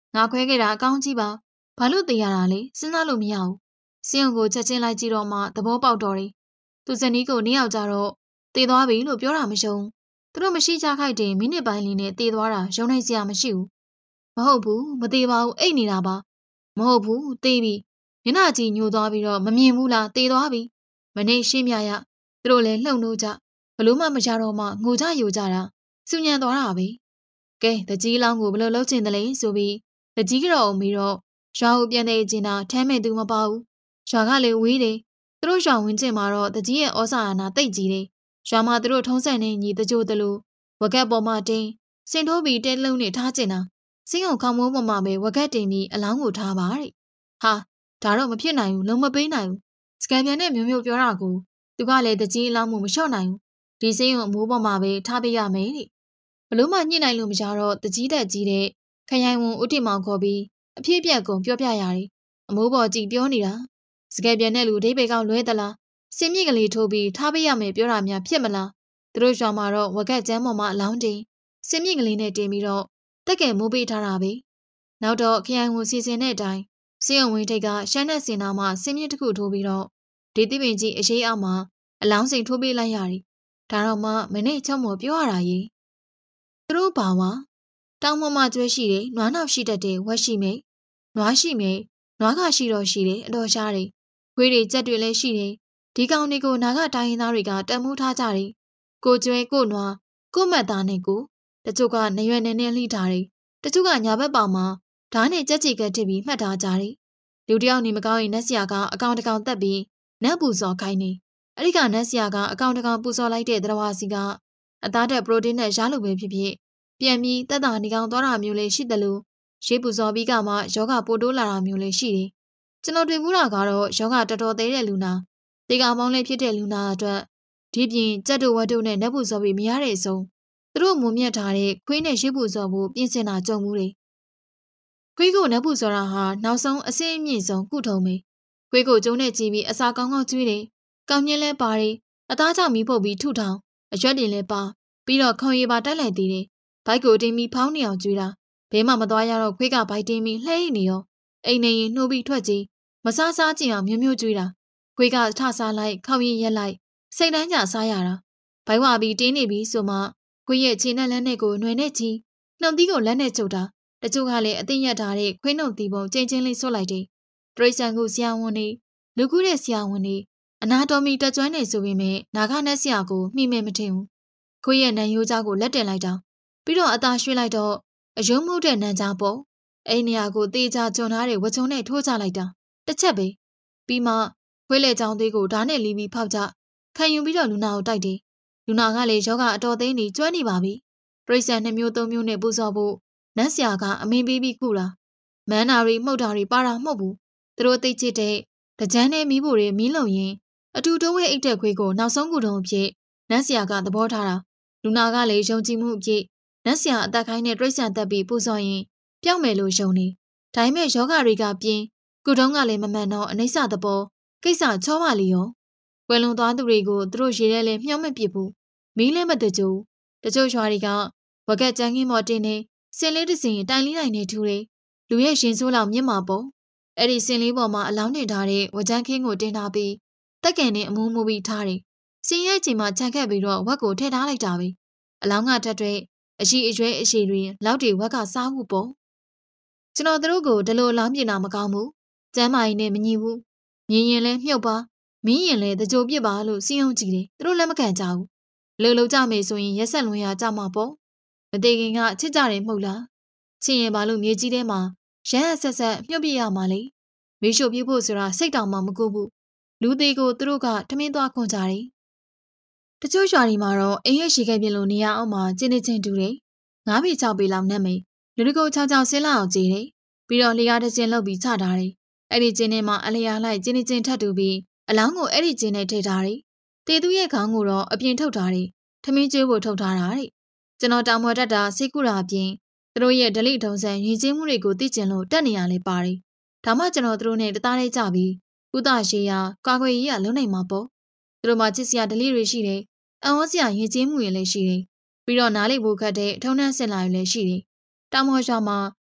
ငါခွဲခဲ့တာအကောင်းကြီးပါဘာလို့တေးရတာလဲစဉ်းစားလို့မရဘူးစင်းုံကိုချက်ချင်းလိုက်ကြည့်တော့မှသဘောပေါက်တော့တယ်သူဇနီးကိုနှစ်ယောက်ကြတော့တေးသွားပြီလို့ပြောတာမရှုံသူတို့မရှိကြခိုက်တယ်မိနစ်ပိုင်းလေးနဲ့တေးသွားတာရုံနိုင်စရာမရှိဘူးမဟုတ်ဘူးမသေးပါဘူးအိတ်နေတာပါမဟုတ်ဘူးတေးပြီမျက်နှာကြီးညိုသွားပြီးတော့မမြင်ဘူးလားတေးသွားပြီမနေ့ရှင်းမြရသူတို့လည်းလှုပ်လို့ကြဘလို့မှမကြတော့မှငိုကြယိုကြတာစူညံသွားတာပဲကဲတကြီးလောင်းကိုဘလို့လှုပ်ချင်တယ်လဲဆိုပြီးတကြီးကြော်ပြီးတော့ရွာကိုပြန်နေကျင်တာထဲမဲ့သူမပါဘူးရွာကလည်းဝေးတယ်သူတို့ရွာဝင်ကျင်မှာတော့တကြီးရဲ့ဩစာအာဏာတိတ်ကြီးတယ်ရွာမှာသူတို့ထုံးစံနေညီတကြိုတလူဝကက်ပေါ်မှာတင်းစင်ထိုးပြီးတဲလုံးနဲ့ထားကျင်တာစင်းအောင်ခေါမိုးပေါ်မှာပဲဝကက်တင်ပြီးအလောင်းကိုထားပါတဲ့ဟာဒါတော့မဖြစ်နိုင်ဘူးလုံးမပေးနိုင်ဘူးစကန်ပြန်နဲ့မျိုးမျိုးပြောတာကိုသူကလည်းတကြီးအလောင်းမှုမလျှော့နိုင်ဘူးဒီစင်းအောင်အမိုးပေါ်မှာပဲထားပေးရမယ်တဲ့ဘလို့မှညှိနိုင်လို့မကြတော့တကြီးတက်ကြီးတဲ့ခရိုင်ဝန်ဦးတင်မောင်ခေါ်ပြီးအဖြစ်ပြက်ကုန်ပြောပြရတယ်အမိုးပေါ်ကြည့်ပြောနေတာစကယ်ပြန်တဲ့လူအဓိပ္ပာယ်ကောက်လွဲသလားစင်မြင့်ကလေးထိုးပြီးထားပေးရမယ်ပြောတာများဖြစ်မလားသူတို့ရွာမှာတော့ဝကက်ကျမ်းပေါ်မှာအလောင်းတင်စင်မြင့်ကလေးနဲ့တင်ပြီးတော့တက်ကဲမိုးပေးထားတာပဲနောက်တော့ခရိုင်ဝန်စီစဉ်တဲ့အတိုင်းစင်းုံဝင်းထိတ်ကရှမ်းနဲ့စင်နာမှာစင်မြင့်တစ်ခုထိုးပြီးတော့ဒေသပင်ကြီးအရေးအောက်မှာအလောင်းစိန်ထိုးပေးလိုက်ရတယ်ဒါတော့မှမနေ့ချုံမော်ပြောရတာကြီးသူတို့ပါဝါတောင်မမကျွဲရှိတယ်နွားနောက်ရှိတတ်တယ်ဝက်ရှိမယ်နွားရှိမယ်နွားကရှိတော့ရှိတယ်အတော်ရှားတယ်ခွေးတွေကြက်တွေလည်းရှိတယ်ဒီကောင်တွေကိုနာဂတိုင်းရင်းသားတွေကတန်မိုးထားကြတယ်ကိုကျွဲကိုနွားကိုမတ်သားနဲ့ကိုတချို့ကနေရွယ်နေလှိထားတယ်တချို့ကညာဘက်ပေါင်မှာဓာတ်နဲ့ကြက်ချီကက်တစ်ပြီးမှတ်ထားကြတယ်လူတယောက်နေမကောင်းရင်နက်ဆရာကအကောင်တကောင်တက်ပြီးနတ်ပူစော်ခိုင်းနေအဲ့ဒီကနက်ဆရာကအကောင်တကောင်ပူစော်လိုက်တဲ့သရဝါစီကအသားတက်ပရိုတင်းနဲ့ရလို့ပဲဖြစ်ဖြစ်ပြန်ပြီးတက်တာနေကောင်သွားတာမျိုးလေးရှိတယ်လို့ရေပူစော်ပြီးကမှယောဂပိုတိုးလာတာမျိုးလေးရှိတယ်ကျွန်တော်တွေ့ဘူးတာကတော့ယောဂတော်တော်သေးတဲ့လူနာတေကောင်ပေါင်းလေးဖြစ်တဲ့လူနာအတွက်ဒီပြင်ကြက်တို့ဝက်တို့နဲ့နတ်ပူစော်ပြီးမရတဲ့အစုံသူတို့မုံမြတ်ထားတဲ့ခွေးနဲ့ရေပူစော်ဖို့ပြင်ဆင်တာကြုံမှုတွေခွေးကိုနတ်ပူစော်တာဟာနောက်ဆုံးအစင်းအမြင့်ဆုံးကုထုံပဲခွေးကိုကျုံနဲ့ကြည့်ပြီးအစာကောင်းကောင်းကျွေးတယ်ကောင်းမြင်းလဲပါတယ်အသားကြောင့်မီးပုတ်ပြီးထုထောင်အရွက်တွေလည်းပါပြီးတော့ခေါင်ရည်ပါတိုက်လိုက်သေးတယ်ဘိုက်ကိုတင်းပြီးဖောင်းနေအောင်ကျွေးတာဘဲမှမသွားရတော့ခွေးကဘိုက်တင်းပြီးလှဲနေရောအိမ်နေရင်နှိုးပြီးထွက်ကြည့်မစားစားကြည့်အောင်မျိုးမျိုးကျွေးတာခွေးကထစားလိုက်ခေါင်ရည်ရက်လိုက်စိတ်တိုင်းကြစားရတာဘိုက်ဝါပြီးတင်းနေပြီးဆိုမှခွေးရဲ့ခြေနဲ့လက်နဲ့ကိုနှွယ်နဲ့ချီနှုတ်သီးကိုလက်နဲ့ချုပ်တာတချို့ကလည်းအသိညက်ထားတဲ့ခွေးနှုတ်သီးပုံကျင်းချင်းလေးဆွတ်လိုက်တယ်တရိษံကူဆရာဝန်တွေလူကူးတဲ့ဆရာဝန်တွေအနာတိုမီတက်ကျွမ်းနေဆိုပေမဲ့နာဂနဲ့ဆရာကိုမှီမဲ့မထင်ဘူးခွေးရဲ့နံရိုးကြားကိုလက်တင်လိုက်တာပြီးတော့အသာရွှေ့လိုက်တော့အယုံမှုတဲ့နံကြားပေါ့အဲ့နေရာကိုတေးကြကျွန်းထားတဲ့ဝချုံနဲ့ထိုးချလိုက်တာတစ်ချက်ပဲပြီးမှခွေးလေချောင်းသေးကိုဓာတ်နဲ့လီးပြီးဖောက်ကြခံယူပြီးတော့လူနာကိုတိုက်တယ်လူနာကလည်းယောဂအတော်သိန်းနေကျွမ်းနေပါပြီပရိစ္ဆန်2မျိုး3မျိုးနဲ့ပူဇော်ဖို့နတ်ဆရာကအမင်းပေးပြီးခုတာမန်းနာရီမှုတ်တာတွေပါတာမဟုတ်ဘူးသူတို့သိချစ်တဲ့တကြမ်းနဲ့မီးဖို့တွေမီးလုံရင်အတူတုံးဝဲအိတ်တဲ့ခွေးကိုနောက်ဆုံးကူတုံးအဖြစ်နတ်ဆရာကသဘောထားတာလူနာကလည်းယုံကြည်မှုအဖြစ်နတ်ဆရာအသက်ခိုင်းတဲ့တရိษံတက်ပြီးပူဇော်ရင်ပြောင်းမယ်လို့ယုံနေဒါပေမဲ့ယောဂတွေကပြင်းကုတုံးကလည်းမမှန်တော့အနိစ္စသဘောကိစ္စချောပါလီရောကွယ်လွန်သွားသူတွေကိုသူတို့ရေထဲလဲမြှောက်မပစ်ဘူးမီးလည်းမတကြဘူးတချို့ရွာတွေကဝကက်ကြမ်းခင်းမော်တင်နေစင်လေးတစ်စင်တိုင်လေးတိုင်းနေထူတယ်လူရဲ့ရင်ဆိုးလောက်မြင့်မှာပေါ့အဲ့ဒီစင်လေးပေါ်မှာအလောင်းတင်ထားတဲ့ဝကြမ်းခင်းကိုတင်ထားပြီးတက်ကန်နဲ့အမူးမူပြီးထားတယ်စင်ရဲ့ချိန်မှာခြံခက်ပြီးတော့ဝက်ကိုထည့်ထားလိုက်တာပဲအလောင်းကတက်တဲ့အရှိအရွဲအရှိတွေလောက်တွေဝက်ကစားမှုပေါ့ကျွန်တော်တို့ကိုဒီလိုလောင်းပြတာမကောင်းဘူးကျမ်းမာရင်နဲ့မညီဘူးမြင်ရင်လဲမြုပ်ပါမင်းရင်လဲတကြိုပြစ်ပါလို့စီယုံကြည့်တယ်သူတို့လည်းမကန်ကြဘူးလှုပ်ကြမယ်ဆိုရင်ရက်ဆက်လွန်ရကြမှာပေါ့မသေးခင်ကချစ်ကြတယ်မဟုတ်လားချင်ရင်ဘာလို့မြေကြီးထဲမှာရမ်းဆက်ဆက်မြုပ်ပြရမှာလဲမေးရှို့ပြဖို့ဆိုတာစိတ်တောင်မှမကူဘူးလူသေးကိုသူတို့ကထမင်းသွားခွန်ကြတယ်တချို့ရွာတွေမှာတော့အိမ်ရဲ့ရှိခဲ့ပြင်လို့နေရအောင်မှာကျင်းနေချင်းတူတယ်9ပေ6ပေလောက်နဲ့မေလူတကုတ်6ဆင်းလာအောင်ကြည်တယ်ပြီးတော့လျားတစ်ကျင်းလောက်ပြီးချထားတယ်အဲ့ဒီကျင်းထဲမှာအလျားလိုက်ကျင်းနေချင်းထပ်တူပြီးအလောင်းကိုအဲ့ဒီကျင်းနဲ့ထည့်ထားတယ်တေသူရဲ့ခေါင်းကိုတော့အပြင်ထုတ်ထားတယ်ထမင်းကျွေးဖို့ထုတ်ထားတာတဲ့ကျွန်တော်တောင်မွေတက်တာစိတ်ကူတာအပြင်သူတို့ရဲ့ဒလိထုံစံရင်ချင်းမှုတွေကိုသိကျင်လို့တက်နေရလဲပါတယ်ဒါမှကျွန်တော်တို့နဲ့တသားလေးကြပြီးကုသရေးရာကာကွယ်ရေးရလုံးနိုင်မှာပေါ့သူတို့မှာချစ်စရာဒလိတွေရှိတယ်အံ့ဩစရာရင်ချင်းမှုတွေလည်းရှိတယ်ပြီးတော့နားလေဖို့ခတ်တဲ့ထုံနှန်းစင်လာတွေလည်းရှိတယ်တောင်မော်ရွာမှာ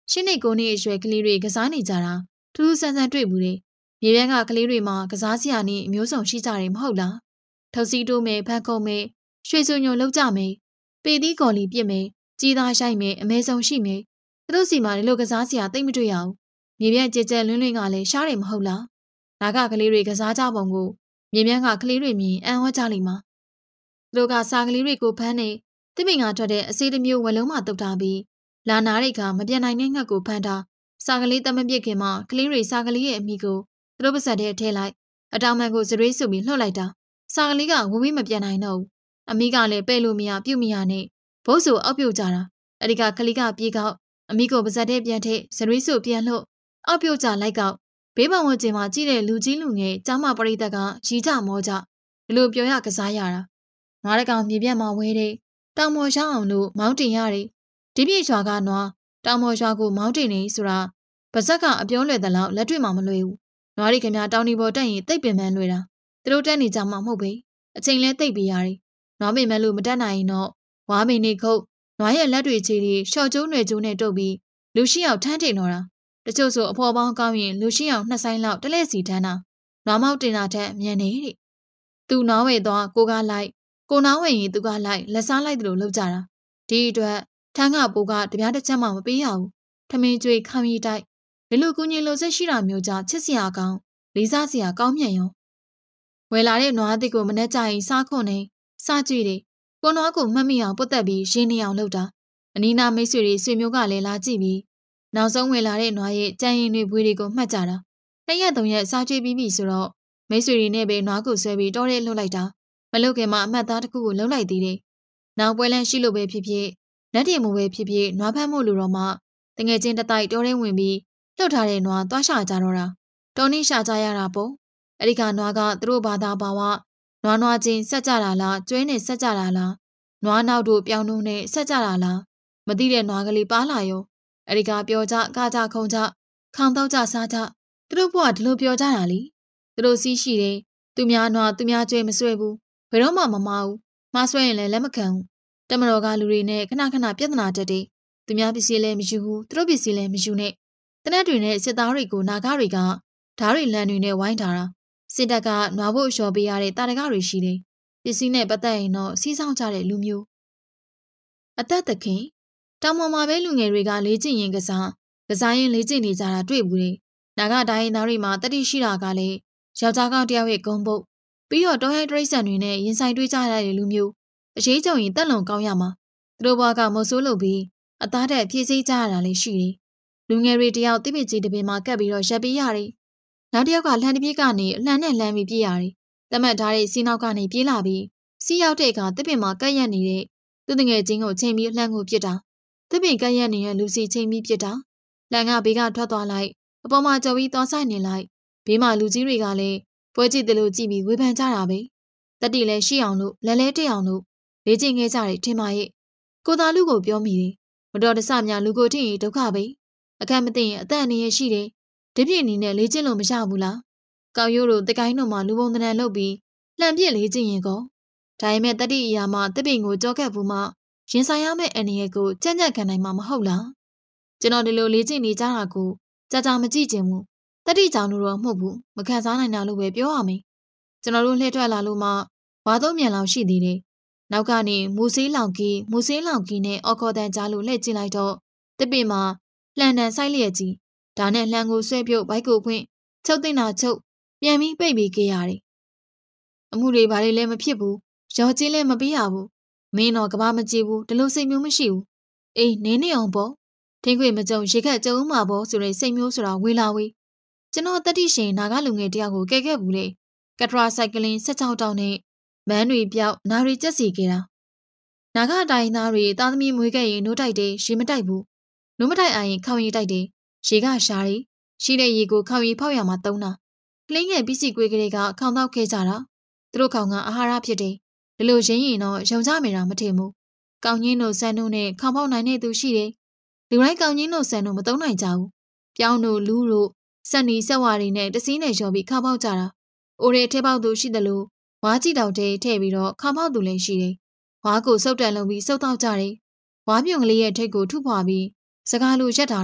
ရှင်းနေကိုနေအရွယ်ကလေးတွေကစားနေကြတာထူးထူးဆန်းဆန်းတွေ့ဘူးတယ်မြေပြန်းကကလေးတွေမှာကစားစရာနဲ့အမျိုးစုံရှိကြတယ်မဟုတ်လားထုတ်စီတိုးမယ်ဖန်ခုံမယ်ရွှေစုံညုံလောက်ကြမယ်ပေသီးကော်လီပြစ်မယ်ကြီးသားရှိုက်မယ်အမဲဆုံးရှိမယ်သူတို့စီမှာဒီလိုကစားစရာတိတ်မတွေ့ရဘူးမြေပြန်းကြဲကြဲလွန်းလွန်းကလည်းရှားတယ်မဟုတ်လားနာကကလေးတွေကစားကြပုံကိုမြေပြန်းကကလေးတွေမြင်အံ့ဩကြလိမ့်မှာသူတို့ကစားကလေးတွေကိုဖမ်းနေတစ်ပင်ကထွက်တဲ့အစေးတစ်မျိုးဝလုံးမှတုတ်ထားပြီးလာနာတွေကမပြတ်နိုင်တဲ့ငှက်ကိုဖမ်းထားစားကလေးတမပြစ်ခင်မှာကလေးတွေစားကလေးရဲ့အမိကိုသူတို့ပါဆက်ထဲထည့်လိုက်အတောင်ပံကိုစရွေးစုပြီးလှုပ်လိုက်တာစားကလေးကဝဝေးမပြတ်နိုင်တော့ဘူးအမိကလည်းပဲ့လို့မရပြုတ်မရနဲ့ဘုတ်ဆူအောက်ပြုတ်ကြတာအဲ့ဒီကကလေးကပြေးကောက်အမိကိုပါဆက်ထဲပြန်ထည့်စရွေးစုပြန်လှုပ်အောက်ပြုတ်ကြလိုက်ကောက်ဘေးပံဝန်းကျင်မှာကြည့်တဲ့လူကြီးလူငယ်ကျောင်းမပရိသတ်ကရီးကြမောကြဒီလိုပြောရကစားရတာငါးတကောင်မြေပြတ်မှာဝဲတဲ့တောင်မော်ရှောင်းအောင်လို့မောင်းတင်ရတယ်ဒီပြည့်ရွာကနွားတောင်မော်ရွာကိုမောင်းတင်နေဆိုတာပါဇက်ကအပြောလွယ်တဲ့လောက်လက်တွေ့မှာမလွယ်ဘူးနွားရီခင်ဗျာတောင်ဒီပေါ်တက်ရင်တိတ်ပင်ပန်းလွယ်တာသူတို့တက်နေကြမှာမဟုတ်ပဲအချိန်လဲတိတ်ပေးရတယ်နွားပင်မဲ့လို့မတက်နိုင်ရင်တော့ဝါးပင်နေခုတ်နွားရဲ့လက်တွေခြေတွေရှော့ကျိုးနွယ်ကျိုးနဲ့တုပ်ပြီးလူရှိအောင်ထမ်းတင်တော့တာတချို့ဆိုအဖော်ပေါင်းကောင်းရင်လူရှိအောင်2ဆိုင်လောက်တလဲစီထမ်းတာနွားမောက်တင်တာထက်မြန်နေတဲ့သူနွားဝဲသွားကိုကလိုက်ကိုနားဝဲရင်သူကလိုက်လက်စားလိုက်တယ်လို့လုပ်ကြတာဒီအတွက်ထန်းကပိုးကတပြားတစ်ချက်မှမပေးရဘူးထမင်းကျွေးခေါင်းရီတိုက်ဒီလိုကူညီလို့ဆက်ရှိတာမျိုးကြောင့်ချစ်စရာကောင်းလေးစားစရာကောင်းမြတ်ရောဝယ်လာတဲ့နွားအသစ်ကိုမနှက်ကြရင်စားခွန်နေစားကြည့်တယ်ကိုနွားကိုမှတ်မိအောင်ပုတ်တက်ပြီးရင်းနေအောင်လုပ်တာအနီးနားမိတ်ဆွေတွေဆွေမျိုးကလည်းလာကြည့်ပြီးနောက်ဆုံးဝယ်လာတဲ့နွားရဲ့ကြံရင်တွေဘွေတွေကိုမှတ်ကြတာ2ရက်3ရက်စားကြည့်ပြီးပြီဆိုတော့မိတ်ဆွေတွေနဲ့ပဲနွားကိုဆွဲပြီးတောထဲလှုပ်လိုက်တာမလုပ်ခင်မှာအမှတ်သားတစ်ခုကိုလှုပ်လိုက်သေးတယ်နောက်ပွဲလန်းရှိလို့ပဲဖြစ်ဖြစ်လက်တင်မှုပဲဖြစ်ဖြစ်နွားဖမ်းမှုလိုတော့မှတငယ်ချင်းတတိုက်တောထဲဝင်ပြီးလှုပ်ထားတဲ့နွားသွားရှာကြတော့တာတောင်းနှင်းရှာကြရတာပေါ့အဲ့ဒီကနွားကသူတို့ဘာသာဘာဝနွားချင်းဆက်ကြတာလားကျွဲနဲ့ဆက်ကြတာလားနွားနောက်တို့ပြောင်းနှုံးနဲ့ဆက်ကြတာလားမသိတဲ့နွားကလေးပါလာရောအဲ့ဒီကပြောကြကကြခုံကြခေါင်းတော့ကြစားကြသူတို့ဘဝဒီလိုပြောကြတာလေသူတို့စီးရှိတယ်သူများနွားသူများကျွဲမဆွဲဘူးဘယ်တော့မှမမဘူးမှားဆွဲရင်လည်းလက်မခံဘူးတမတော်ကလူတွေနဲ့ခဏခဏပြဿနာတက်တယ်သူများပစ္စည်းလည်းမယူဘူးသူတို့ပစ္စည်းလည်းမယူနဲ့တနက်တွေနဲ့စစ်သားတွေကိုနာဂတွေကဓားတွေလမ်းတွေနဲ့ဝိုင်းထားတာစစ်တပ်ကနွားဖို့လျှော်ပေးရတဲ့တာရကတွေရှိတယ်ပစ္စည်းနဲ့ပတ်သက်ရင်တော့စီးဆောင်ကြတဲ့လူမျိုးအသက်သခင်တောင်ပေါ်မှာပဲလူငယ်တွေကလေးကျင့်ရင်ကစားရင်လေးကျင့်နေကြတာတွေ့ဘူးလေနာဂတိုင်းသားတွေမှာတတိရှိတာကလည်းယောက်ျားကောင်တယောက်ရဲ့ဂုံပုတ်ပြီးတော့တောရိုက်တရိတ်ဆန်တွေနဲ့ရင်ဆိုင်တွေ့ကြရတဲ့လူမျိုးအရေးကြုံရင်တက်လုံကောင်းရမှာသူတို့ဘဝကမဆိုးလို့ပြီးအသားတက်ဖြည့်စိတ်ကြရတာလည်းရှိတယ်လူငယ်တွေတယောက်တိပိကြီးတပင်မှာကပ်ပြီးတော့ရက်ပေးရတယ်နောက်တစ်ယောက်ကလှန်တပြေးကနေအလှန်နဲ့လှမ်းပြီးပြေးရတယ်တမတ်ထားတဲ့စီးနောက်ကနေပြေးလာပြီးစီးရောက်တဲ့အခါတစ်ပင်မှာကပ်ရက်နေတဲ့သူတငယ်ချင်းကိုချိန်ပြီးလှမ်းကိုပြစ်တာတစ်ပင်ကပ်ရက်နေတဲ့လူစီချိန်ပြီးပြစ်တာလှန်ကဘေးကထွက်သွားလိုက်အပေါ်မှာကြော်ပြီးသွားဆိုင်နေလိုက်ဘေးမှာလူကြီးတွေကလည်းပွဲကြည့်တယ်လို့ကြည့်ပြီးဝေဖန်ကြတာပဲတတိလည်းရှိအောင်လို့လဲလဲတက်အောင်လို့လေးကျင်ခဲ့ကြတယ်ထင်ပါရဲ့ကိုသားလူကိုပြောမိတယ်မတော်တဆများလူကိုထိရင်ဒုက္ခပဲအခက်မသိရင်အသက်အန္တရာယ်ရှိတယ်ဒီပြည့်အနေနဲ့လေးကျင်လို့မရဘူးလားကောက်ရိုးတို့တကိုင်းတို့မှလူပုံတန်လုပ်ပြီးလှန်ပြစ်လေးကျင်ရင်ကောဒါပေမဲ့တတိအရာမှတပင်ကိုကြောက်ခဲ့ဘူးမှရင်ဆိုင်ရမယ့်အန္တရာယ်ကိုကြက်ကြက်ခံနိုင်မှာမဟုတ်လားကျွန်တော်ဒီလိုလေးကျင်နေကြတာကိုကြာမကြည့်ချင်ဘူးတတိကြောင့်လို့တော့မဟုတ်ဘူးမခံစားနိုင်တာလို့ပဲပြောရမယ်ကျွန်တော်တို့လှည့်ထွက်လာလို့မှဝါသုံးမြန်လောက်ရှိသေးတယ်နောက်ကနေမူဆေးလောင်ကီနဲ့အော်ခေါ်တန်ကြားလို့လှည့်ကြည့်လိုက်တော့တပင်မှာလှန်တန်ဆိုင်လျက်ကြီးဒါနဲ့လှန်ကိုဆွဲပြုတ်ဘိုက်ကိုဖွင့်ချုပ်တင်တာချုပ်ပြန်ပြီးပိတ်ပြီးခဲ့ရတယ်အမှုတွေဘာတွေလည်းမဖြစ်ဘူးရော်ချင်းလည်းမပေးရဘူးမင်းတော့ကဘာမကြည့်ဘူးဒီလိုစိတ်မျိုးမရှိဘူးအေးနင်းနေအောင်ပေါ့ထင်းခွေမကြုံရေခက်ကြုံမှာပေါ့ဆိုတဲ့စိတ်မျိုးဆိုတာဝေလာဝေးကျွန်တော်တတိရှင်နာကလူငယ်တယောက်ကိုကဲခဲ့ဘူးလေကထရာဆိုင်ကလင်း16တောင်းနဲ့မန်းတွေပြောက်နာရီကျက်စီခဲ့တာနာဂတိုင်းသားတွေသားသမီးမွေးခဲ့ရင်နိုးတိုက်တယ်ရေမတိုက်ဘူးနိုးမတိုက်အောင်ခေါင်ရီတိုက်တယ်ရေကရှားရီရှိတဲ့ရေကိုခေါင်ရီဖောက်ရမှာတုံးတာကလင်းငယ်ပစ္စည်းကွေးကလေးကခေါင်တော့ခဲ့ကြတာသူတို့ခေါင်ကအာဟာရဖြစ်တယ်ဒီလိုရင်းရင်တော့ယုံကြမိတာမထင်ဘူးကောင်းကြီးတို့ဆန်းတို့နဲ့ခေါင်ပေါက်နိုင်တဲ့သူရှိတယ်လူတိုင်းကောင်းကြီးတို့ဆန်းတို့မတုံးနိုင်ကြဘူးပြောင်းတို့လူတို့စက်နီဆက်ဝါတွေနဲ့တစည်းနဲ့ရော်ပြီးခေါင်ပေါက်ကြတာအိုရဲထဲပေါက်သူရှိတယ်လို့ဝါးကြည့်တောက်တဲ့ထည့်ပြီးတော့ခေါင်ပေါက်သူလည်းရှိတယ်ဝါးကိုစုပ်တန်လုံးပြီးစုပ်တော့ကြတယ်ဝါးပြုံကလေးရဲ့ထိတ်ကိုထုဖွာပြီးစကားလိုရက်ထားတာ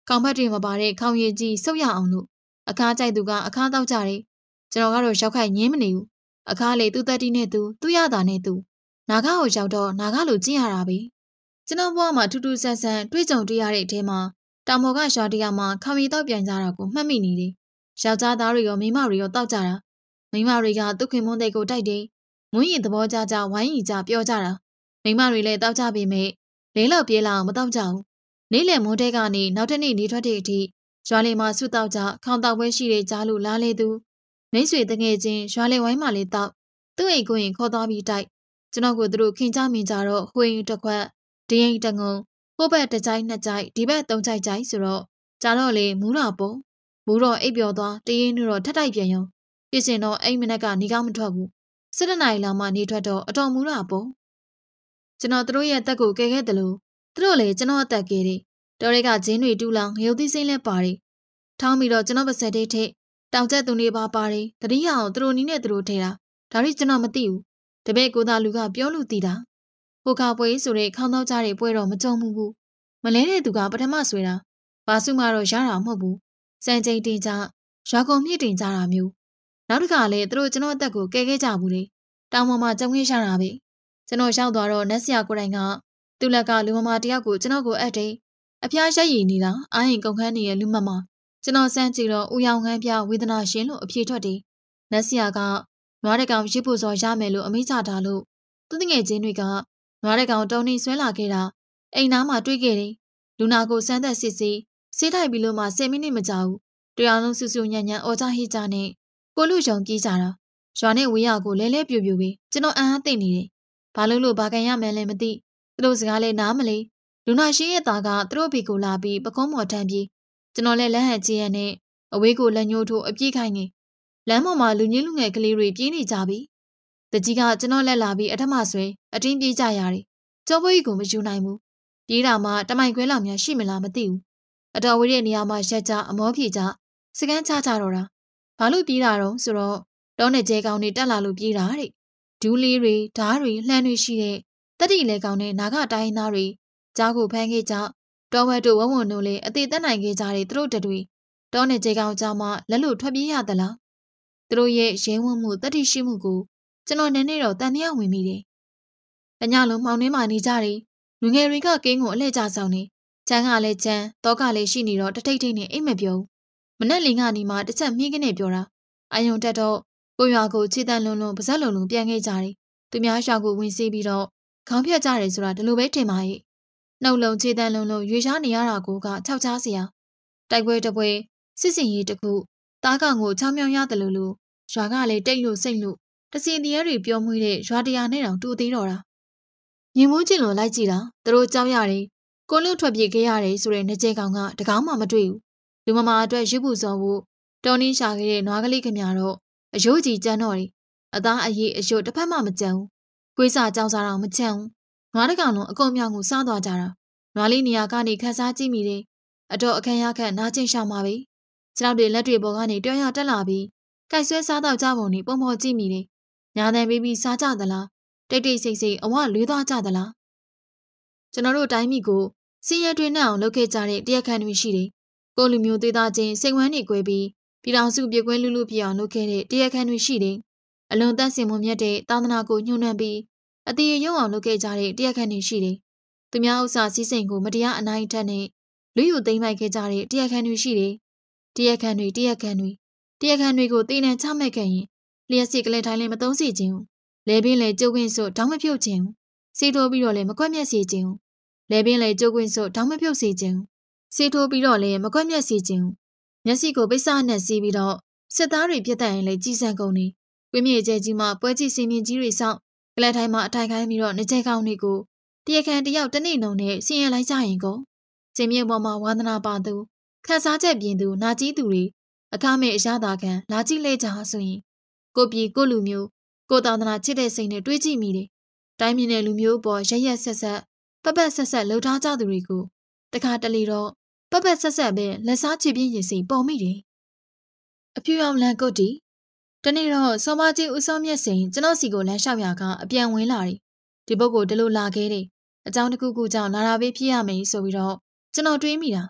ခေါင်းဖက်တွေမပါတဲ့ခေါင်းရည်ကြီးဆုပ်ရအောင်လို့အခါကြိုက်သူကအခါတောက်ကြတယ်ကျွန်တော်ကတော့ရောက်ခိုက်ငင်းမနေဘူးအခါလေသူ့တက်တီနဲ့သူ့ရတာနဲ့သူနာဂကိုရောက်တော့နာဂလိုကျင့်ရတာပဲကျွန်တော်ဘဝမှာထူးထူးဆန်းဆန်းတွေ့ကြုံတွေ့ရတဲ့အထဲမှာတောင်ပေါ်ကရွာတရားမှာခေါင်းရည်တောက်ပြန်ကြတာကိုမှတ်မိနေတယ်ယောက်ျားသားတွေရောမိန်းမတွေရောတောက်ကြတာမိန်းမတွေကသူ့ခင်မွန်းတဲ့ကိုတိုက်တယ်ငွေရင်သဘောကျဝိုင်းရီကြပြောကြတာမိန်းမတွေလည်းတောက်ကြပေမဲ့လေးလောက်ပြေးလောက်မတောက်ကြဘူးနေ့လယ်မွန်းတဲကနေနောက်တစ်နေ့နေထွက်တဲ့အထိရွာလေးမှာဆုတောက်ကြခေါင်းတောက်ပွဲရှိတဲ့ကြားလို့လားလေသူမိတ်ဆွေတငယ်ချင်းရွာလေးဝိုင်းမှာလေးတောက်သူ့အိမ်ကိုရင်ခေါ်သွားပြီးတိုက်ကျွန်တော်ကိုသူတို့ခင်ကြမြင်ကြတော့ဟွေရင်တစ်ခွက်ဒီရင်တငုံဟိုဘက်တစ်ကြိုက်နှစ်ကြိုက်ဒီဘက်သုံးကြိုက်ဆိုတော့ကြာတော့လေမူးတာပေါ့မူးတော့အိပ်ပျော်သွားတရင်းနှူတော့ထက်တိုက်ပြန်ရောပြင်စင်တော့အိမ်မနက်ကနေကောင်းမထွက်ဘူး7 နာရီလောက်မှနေထွက်တော့အတော်မူးတာပေါ့ကျွန်တော်တို့ရဲ့အသက်ကိုကယ်ခဲ့တယ်လို့သူတို့လည်းကျွန်တော်အသက်ကယ်တယ်တော်ရဲကဂျင်းတွေတူးလောင်ငရုတ်သီးစိမ့်လဲပါတယ်ထောင်းပြီးတော့ကျွန်တော်ပါဆက်တဲ့ထိတောင်ကျက်သူနေပါပါတယ်တတိယအောင်သူတို့နီးနဲ့သူတို့ထဲတာဒါရီကျွန်တော်မသိဘူးတပည့်ကိုသားလူကပြောလို့သိတာဟိုခါပွဲဆိုတဲ့ခေါင်းတော့ကြတဲ့ပွဲတော့မကြုံဘူးမလဲတဲ့သူကပထမဆွေတာဘာစုမှတော့ရတာမဟုတ်ဘူးစံချိန်တင်ကြရွာကုန်မြင့်တင်ကြတာမျိုးနောက်တစ်ခါလေသူတို့ကျွန်တော်အသက်ကိုကယ်ခဲ့ကြဘူးလေတောင်ပေါ်မှာကြုံခဲ့ရတာပဲကျွန်တော်ရောက်သွားတော့နတ်ဆရာကိုယ်တိုင်ကသူ့လက်ကလူမမာတယောက်ကိုကျွန်တော်ကိုအပ်တယ်အဖျားရိုက်ရည်နေတာအာရင်ကုန်ခန်းနေရဲ့လူမမကျွန်တော်စမ်းကြည့်တော့ဦးရောင်ခန်းပြဝေဒနာရှင်လို့အဖြေထွက်တယ်နတ်ဆရာကနွားတကောင်ရစ်ဖို့စော်ရမယ်လို့အမိန့်ချတာလို့သူတငယ်ချင်းတွေကနွားတကောင်တုံနေဆွဲလာခဲ့တာအိမ်သားမှာတွေးခဲ့တယ်လူနာကိုစမ်းသက်စစ်ဆေးထိုက်ပြီးလို့မှ10 မိနစ်မကြာဘူးတရားလုံးဆူဆူညံ့ညံ့အော်ကြဟိကြနဲ့ကိုလူယုံပြေးကြတာရွာနဲ့ဝေးရကိုလဲလဲပြူပြူပဲကျွန်တော်အံ့အားသိနေတယ်ဘာလို့ဘာကန်ရမှန်းလဲမသိသူတို့စကားလဲနားမလဲလူနာရှင်ရဲ့သားကသူတို့ဘီကိုလာပြီးပကုံးမော်ထမ်းပြီးကျွန်တော်လည်းလက်ဟန်ချီရနဲ့အဝေးကိုလက်ညှိုးထိုးအပြေးခိုင်းနေလမ်းပေါ်မှာလူကြီးလူငယ်ကလေးတွေပြေးနေကြပြီတကြီးကကျွန်တော်လက်လာပြီးအထမဆွဲအတင်းပြေးကြရတယ်ကြောပွေးကြီးကိုမယူနိုင်ဘူးပြေးတာမှတမိုင်ခွဲလောက်များရှိမလားမသိဘူးအတော်ဝေးတဲ့နေရာမှာရက်ကြအမောပြေကြစကန်းချကြတော့တာဘာလို့ပြေးတာတော့ဆိုတော့တောနဲ့ကျဲကောင်တွေတက်လာလို့ပြေးတာတဲ့ဒူးလေးတွေဓားတွေလှမ်းတွေရှိတဲ့တတိလေကောင်နဲ့နာဂတိုင်းသားတွေကြားကိုဖမ်းခဲ့ကြတောဝက်တို့ဝဝွန်တို့လည်းအသေးသက်နိုင်ခဲ့ကြတဲ့သူတို့တတွေတောနဲ့ကျဲကောင်ကြားမှာလက်လို့ထွက်ပြေးရသလားသူတို့ရဲ့ရဲဝံ့မှုတတိရှိမှုကိုကျွန်တော်နည်းနည်းတော့တန်တရားဝင်မိတယ်။အညလုံးမှောင်နှင်းမှနေကြတယ်လူငယ်တွေကကင်းကိုအလှည့်ကျဆောင်နေချမ်းကလည်းချမ်းတောကလည်းရှိနေတော့တထိတ်ထိတ်နဲ့အိမ်မပြောဘူးမနဲ့လင်ကနေမှတစ်ချက်မြင်းကနေပြောတာအယုံတက်တော့ကိုရွာကိုခြေတန်းလွန်လွန်ပါဇက်လုံးလုံးပြန်ခဲ့ကြတယ်သူများရွာကိုဝင်စီးပြီးတော့ခေါင်းဖြတ်ကြတယ်ဆိုတာဒီလိုပဲထင်ပါရဲ့နှုတ်လုံးခြေတန်းလုံးလုံးရွေရှားနေရတာကိုကခြောက်ချားစရာတိုက်ပွဲတပွဲစစ်စင်ရေးတစ်ခုတားကောင်ကိုချောင်းမြောင်းရတယ်လို့ရွာကလည်းတိတ်လို့စိတ်လို့တစင်တည်းတွေပြောမွေးတဲ့ရွာတရားနဲ့တောင်တူသေးတော့တာရင်မိုးကျင်လို့လိုက်ကြည့်တာသူတို့ကြောက်ရတယ်ကိုလူထွက်ပြေးခဲ့ရတယ်ဆိုတဲ့နှကြဲကောင်ကတကောင်းမှမတွေ့ဘူးလူမမာအတွက်ရွပ်ပူစော်ဖို့တော်နင်းရှာခဲ့တဲ့နွားကလေးခင်များတော့အယိုးကြီးကျန်းတော့တယ်အသားအရည်အယို့တစ်ဖက်မှမကြမ်းဘူးခွေးစာကြောင်စာတော့မချမ်းဘူးနွားတကောင်လုံးအကုန်မြောင်ကိုစားသွားကြတာနွားလေးနေရာကနေခန်းစားကြည့်မိတယ်အတော့အခန်းရခန့်နားကျင်ရှောင်ပါပဲခြေထောက်တွေလက်တွေပေါ်ကနေတွန်းရတက်လာပြီးကြိုက်ဆွဲစားတော့ကြပုံနဲ့ပုံပေါ်ကြည့်မိတယ်ညာတန်ပြီးပြီးစားကြသလားတိတ်တိတ်ဆိတ်ဆိတ်အဝလွေးသွားကြသလားကျွန်တော်တို့တိုင်းမိကိုစင်းရဲတွင်နဲ့အောင်လုပ်ခဲ့ကြတဲ့တရားခံတွေရှိတယ်ကိုလူမျိုးသေးသားချင်းစိတ်ဝမ်းနေကွဲပြီးပြည်တော်စုပြေကွဲလူလူပြအောင်လုပ်ခဲ့တဲ့တရားခံတွေရှိတယ်အလွန်တန့်စင်မွန်မြတ်တဲ့သာသနာကိုညှို့နှံပြီးအသေးရုံအောင်လုပ်ခဲ့ကြတဲ့တရားခံတွေရှိတယ်သူများဥစ္စာစည်းစိမ်ကိုမတရားအနိုင်ထက်နဲ့လူယူသိမ်းပိုက်ခဲ့ကြတဲ့တရားခံတွေရှိတယ်တရားခံတွေကိုတေးနှံချမဲ့ခဲ့ရင်လျှက်စစ်ကလေးထိုင်လည်းမသုံးစီခြင်းလဲပင်လေကျုပ်ခွင့်စို့တောင်းမဖြုတ်ခြင်းစေထိုးပြီးတော့လည်းမကွက်မျက်စီခြင်းလဲပင်လေကျုပ်ခွင့်စို့တောင်းမဖြုတ်စီခြင်းစေထိုးပြီးတော့လည်းမကွက်မျက်စီခြင်းမျက်စိကိုပိတ်စနဲ့စီးပြီးတော့စစ်သားတွေပြတ်တက်ရင်လည်းကြီးစံကုန်နေကွင်းမြေကျဲကြီးမှာပွဲကြည့်စင်မြင့်ကြီးတွေဆောင်ကလေးထိုင်မှာအထိုင်ခိုင်းပြီးတော့နှကြဲကောင်းတွေကိုတရားခံတယောက်တနေ့လုံးနဲ့စီရင်လိုက်ကြရင်ကိုစင်မြင့်ပေါ်မှာဝါသနာပါသူခန်းစားချက်ပြင်သူနာကြီးသူတွေအခမဲ့အရသာခံလာကြည့်လဲကြဆိုရင်ကိုပြည်ကိုလူမျိုးကိုသာသနာချစ်တဲ့စိတ်နဲ့တွေးကြည့်မိတယ်။တိုင်းပြည်နဲ့လူမျိုးအပေါ်ရရက်ဆက်ဆက်ပတ်ပတ်ဆက်ဆက်လှုပ်ထားကြသူတွေကိုတခါတလေတော့ပတ်ပတ်ဆက်ဆက်ပဲလက်စားချပြင်းရင်စီပေါ်မိတယ်။အဖြူအောင်လန်ကုတ်တီတနေ့တော့စောမကြီးဦးစောမြတ်စိန်ကျွန်တော်စီကိုလမ်းလျှောက်ရကအပြန်ဝင်လာတယ်။ဒီပုဂ္ဂိုလ်ဒီလိုလာခဲ့တယ်။အကြောင်းတစ်ခုခုကြောင့်လာတာပဲဖြစ်ရမယ်ဆိုပြီးတော့ကျွန်တော်တွေးမိတာ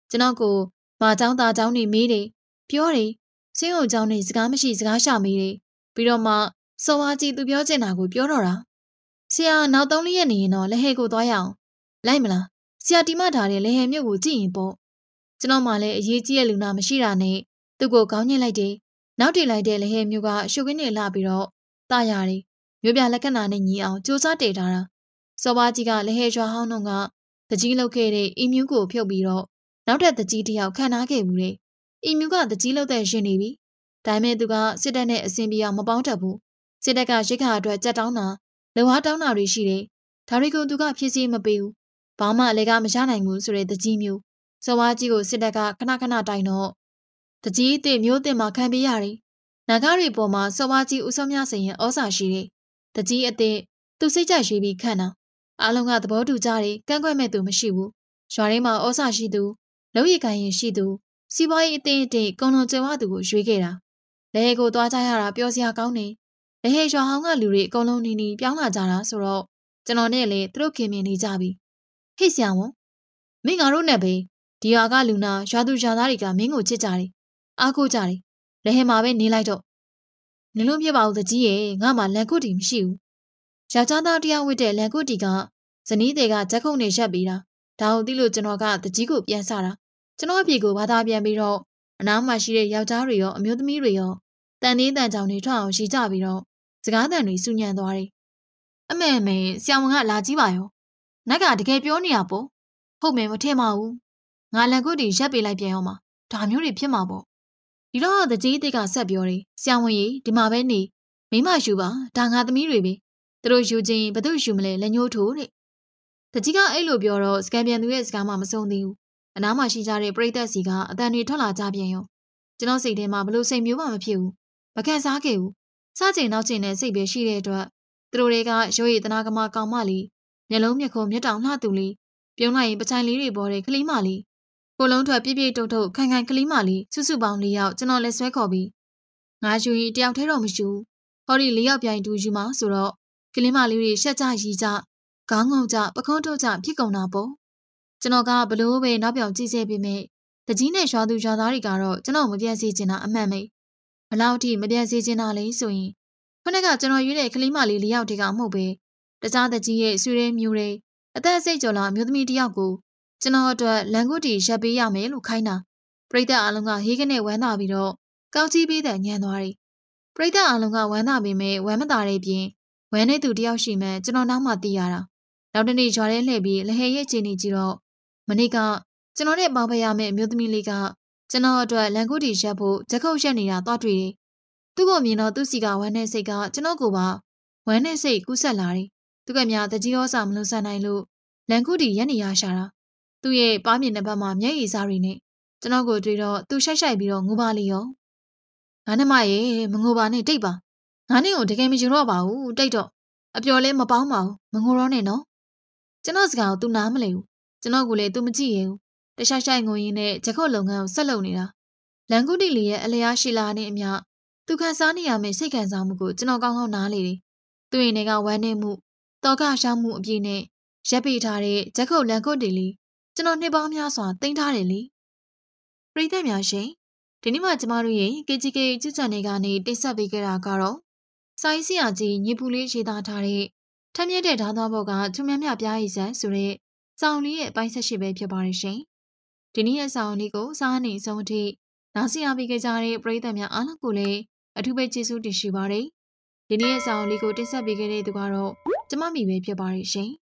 ကျွန်တော်ကိုဘာเจ้าသားเจ้าနေမေးတယ်ပြောတယ်စင်းဟုတ်เจ้าနေစကားမရှိစကားရှာမေးတယ်ပြီးတော့မှစောဝါကြီးသူပြောချင်တာကိုပြောတော့တာဆရာနောက်3 ရက်နေရင်တော့လက်ဟဲကိုသွားရအောင်လိုက်မလားဆရာတီမထားတဲ့လက်ဟဲမြို့ကိုကြည့်ရင်ပေါ့ကျွန်တော်မှလည်းအရေးကြီးတဲ့လူနာမရှိတာနဲ့သူ့ကိုကောင်းညှစ်လိုက်တယ်နောက်တည်လိုက်တဲ့လက်ဟဲမြို့ကရှုပ်ခင်းနေလာပြီးတော့တာရတယ်မြို့ပြလက္ခဏာနဲ့ညီအောင်စူးစမ်းတည်ထားတာစောဝါကြီးကလက်ဟဲရွာဟောင်းတို့ကတကြီးလောက်ခဲ့တဲ့အီမြူးကိုဖြုတ်ပြီးတော့နောက်ထပ်တကြီးတစ်ယောက်ခံထားခဲ့ဘူးလေအီမြူးကတကြီးလောက်တဲ့ရှင်နေပြီဒါပေမဲ့သူကစစ်တပ်နဲ့အစင်ပြေအောင်မပေါင်းတတ်ဘူးစစ်တပ်ကရိတ်ခါအတွက်ကြက်တောင်းတာလုံဟာတောင်းတာတွေရှိတယ်ဒါတွေကိုသူကဖြည့်ဆည်းမပေးဘူးဘာမှလည်းကမရနိုင်ဘူးဆိုတဲ့တကြီးမျိုးစောဝါကြီးကိုစစ်တပ်ကခဏခဏတိုင်တော့တကြီးအစ်စ်မျိုးအစ်စ်မှခံပေးရတယ်နာဂရီပေါ်မှာစောဝါကြီးဦးစောမြစင်ရဲ့ဩစာရှိတယ်တကြီးအစ်စ်သူစိတ်ကြရွေးပြီးခံတာအားလုံးကသဘောတူကြတယ်ကန့်ကွက်မဲ့သူမရှိဘူးရွာထဲမှာဩစာရှိသူလုံးရီကိုင်းရင်ရှိသူစီးပွားရေးအသင်းအတင်းကုံလုံးကျဝသူကိုရွေးခဲ့တာလက်ဟဲကိုသွားကြရတာပြောစရာကောင်းတယ်လက်ဟဲရွာဟောင်းကလူတွေအကုန်လုံးနီပြောင်းလာကြတာဆိုတော့ကျွန်တော်နဲ့လေသူတို့ခင်မြင်နေကြပြီဟိဆရာဝန်မင်းငါတို့နဲ့ပဲဒီရွာကလူနာရွာသူရွာသားတွေကမင်းကိုချစ်ကြတယ်အားကိုးကြတယ်လက်ဟဲမှာပဲနေလိုက်တော့နင်လို့ပြပါဦးတကြီးရဲ့ငါမှလန်ကုတီမရှိဘူးယောက်ျားသားတယောက်ဝတ်တဲ့လန်ကုတီကဇနီးတွေကဇက်ခုံနေရက်ပြီးတာဒါကိုသိလို့ကျွန်တော်ကတကြီးကိုပြန်ဆတာကျွန်တော်အပြေကိုဘာသာပြန်ပြီးတော့အနားမှာရှိတဲ့ယောက်ျားတွေရောအမျိုးသမီးတွေရောတန်သေးတန်ကြောင်တွေထွက်အောင်ရှိကြပြီးတော့စကားတန်တွေစူညံသွားတယ်အမေဆရာဝန်ကလာကြည့်ပါရောနက်ကတကယ်ပြောနေတာပေါ့ဟုတ်မယ်မထင်ပါဘူးငါလန်ကုတီရက်ပေးလိုက်ပြန်ရောမှာဒါမျိုးတွေဖြစ်မှာပေါ့ဒီတော့တကြီးတိတ်ကဆက်ပြောတယ်ဆရာဝန်ကြီးဒီမှာပဲနေမိမယူပါဒါငါသမီးတွေပဲသူတို့ယူခြင်းဘသူယူမလဲလက်ညှိုးထိုးတဲ့တကြီးကအဲ့လိုပြောတော့စကန်ပြန်သူရဲ့စကားမှမဆုံးသေးဘူးအနားမှာရှိကြတဲ့ပရိသတ်စီကအတန်တွေထွက်လာကြပြန်ရောကျွန်တော်စိတ်ထဲမှာဘလို့စိတ်မျိုးမှမဖြစ်ဘူးမခံစားခဲ့ဘူးစားချိန်နောက်ချိန်နဲ့စိတ်ပဲရှိတဲ့အတွက်သူတို့တွေကရိုးရည်တနာကမကောင်မလေးမျက်လုံးမျက်ခုံးမျက်တောင်လှသူလေးပြုံးလိုက်ရင်ပချိုင်လေးတွေပေါ်တဲ့ကလေးမလေးကိုလုံးထွက်ပြည့်ပြည့်တုတ်တုတ်ခိုင်ခိုင်ကလေးမလေးစုစုပေါင်း၄ယောက်ကျွန်တော်လည်းဆွဲခေါ်ပြီးငါယူရင်တယောက်တည်းတော့မယူဟောဒီ၄ယောက်ပြိုင်တူယူမှာဆိုတော့ကလေးမလေးတွေရှက်ကြရီကြခေါင်းငုံကြပခုံးထုတ်ကြဖြစ်ကုန်တာပေါ့ကျွန်တော်ကဘလို့ပဲနောက်ပြောင်ကြည့်စေပေမဲ့တကြီးနဲ့ရွာသူရွာသားတွေကတော့ကျွန်တော်မပြတ်စေချင်တာအမှန်ပဲဘလောက်ထိမပြတ်စေချင်တာလဲဆိုရင်ခုနကကျွန်တော်ရွေးတဲ့ကလေးမလေး၄ယောက်တည်းကမဟုတ်ပဲတခြားတကြီးရဲ့ဆွေရဲမျိုးတွေအသက်စိတ်ကြော်လာမျိုးသမီးတယောက်ကိုကျွန်တော်အတွက်လန်ကုတီရက်ပေးရမယ်လို့ခိုင်းတာပရိသတ်အားလုံးကဟေးကနေဝမ်းသာပြီးတော့ကောက်ကြီးပေးတဲ့ညံသွားတယ်ပရိသတ်အားလုံးကဝမ်းသာပေမဲ့ဝမ်းမသာတဲ့ပြင်ဝမ်းနေသူတယောက်ရှိမှကျွန်တော်နောက်မှသိရတာနောက်တနေ့ရွာထဲလှည့်ပြီးလဟဲရဲ့ချင်းနေကြည့်တော့မနေ့ကကျွန်တော်နဲ့ပေါင်းဖက်ရမယ့်အမျိုးသမီးလေးကကျွန်တော်အတွက်လန်ကုတီရက်ဖို့ဇက်ခုတ်ရက်နေတာသွားတွေ့တယ်သူ့ကိုမြင်တော့သူ့စီကဝမ်းနေစိတ်ကကျွန်တော်ကိုပါဝမ်းနေစိတ်ကူးဆက်လာတယ်သူကများတကြီးရောစာမလို့ဆန်နိုင်လို့လန်ကုတီရက်နေရရှာတာသူ့ရဲ့ပါးမြင်တဲ့ဘက်မှာမျက်ရည်စားတွေနဲ့ကျွန်တော်ကိုတွေ့တော့သူရှိုက်ရှိုက်ပြီးတော့ငိုပါလေရောငါနဲ့မရဲ့မငိုပါနဲ့တိတ်ပါငါနဲ့ကိုတကယ်မယူတော့ပါဘူးတိတ်တော့အပျော်လဲမပေါင်းပါဘူးမငိုတော့နဲ့နော်ကျွန်တော်စကားကို तू နားမလဲဘူးကျွန်တော်ကိုလည်း तू မကြည့်ရဘူးတခြားရှိုက်ငိုရင်းနဲ့ဂျက်ခုတ်လုပ်ငန်းကိုဆက်လုပ်နေတာလန်ကုတီလီရဲ့အလျားရှိလာနေအမျှသူခံစားနေရမယ့်စိတ်ခံစားမှုကိုကျွန်တော်ကောင်းကောင်းနားလေတယ်သူ့ရင်တွေကဝမ်းနေမှုတောကရှောင်းမှုအပြည့်နဲ့ရက်ပိထားတဲ့ဂျက်ခုတ်လန်ကုတီလီကျွန်တော်နှစ်ပေါင်းများစွာတင်ထားတယ်လေပရိသတ်များရှင်ဒီနေ့မှကျမတို့ရဲ့ KGK ကျူးကျော်နေကနေတိတ်ဆက်ပေးခဲ့တာကတော့စာရေးဆရာကြီးညီပူလေးရေးသားထားတဲ့ထမ်းမြက်တဲ့ဓာတ်သွားဘောကချုံမြမြပြားရည်စံဆိုတဲ့စောင်းလေးရဲ့အပိုင်းဆက်ရှိပဲဖြစ်ပါတယ်ရှင်ဒီနေ့ရဲ့စောင်းလေးကိုစားနေဆုံးအထိနားဆင်ရပေးကြတဲ့ပရိသတ်များအားလုံးကိုလည်းအထူးပဲကျေးဇူးတင်ရှိပါတယ်ဒီနေ့ရဲ့စောင်းလေးကိုတင်ဆက်ပေးခဲ့တဲ့သူကတော့ကျမမိပဲဖြစ်ပါတယ်ရှင်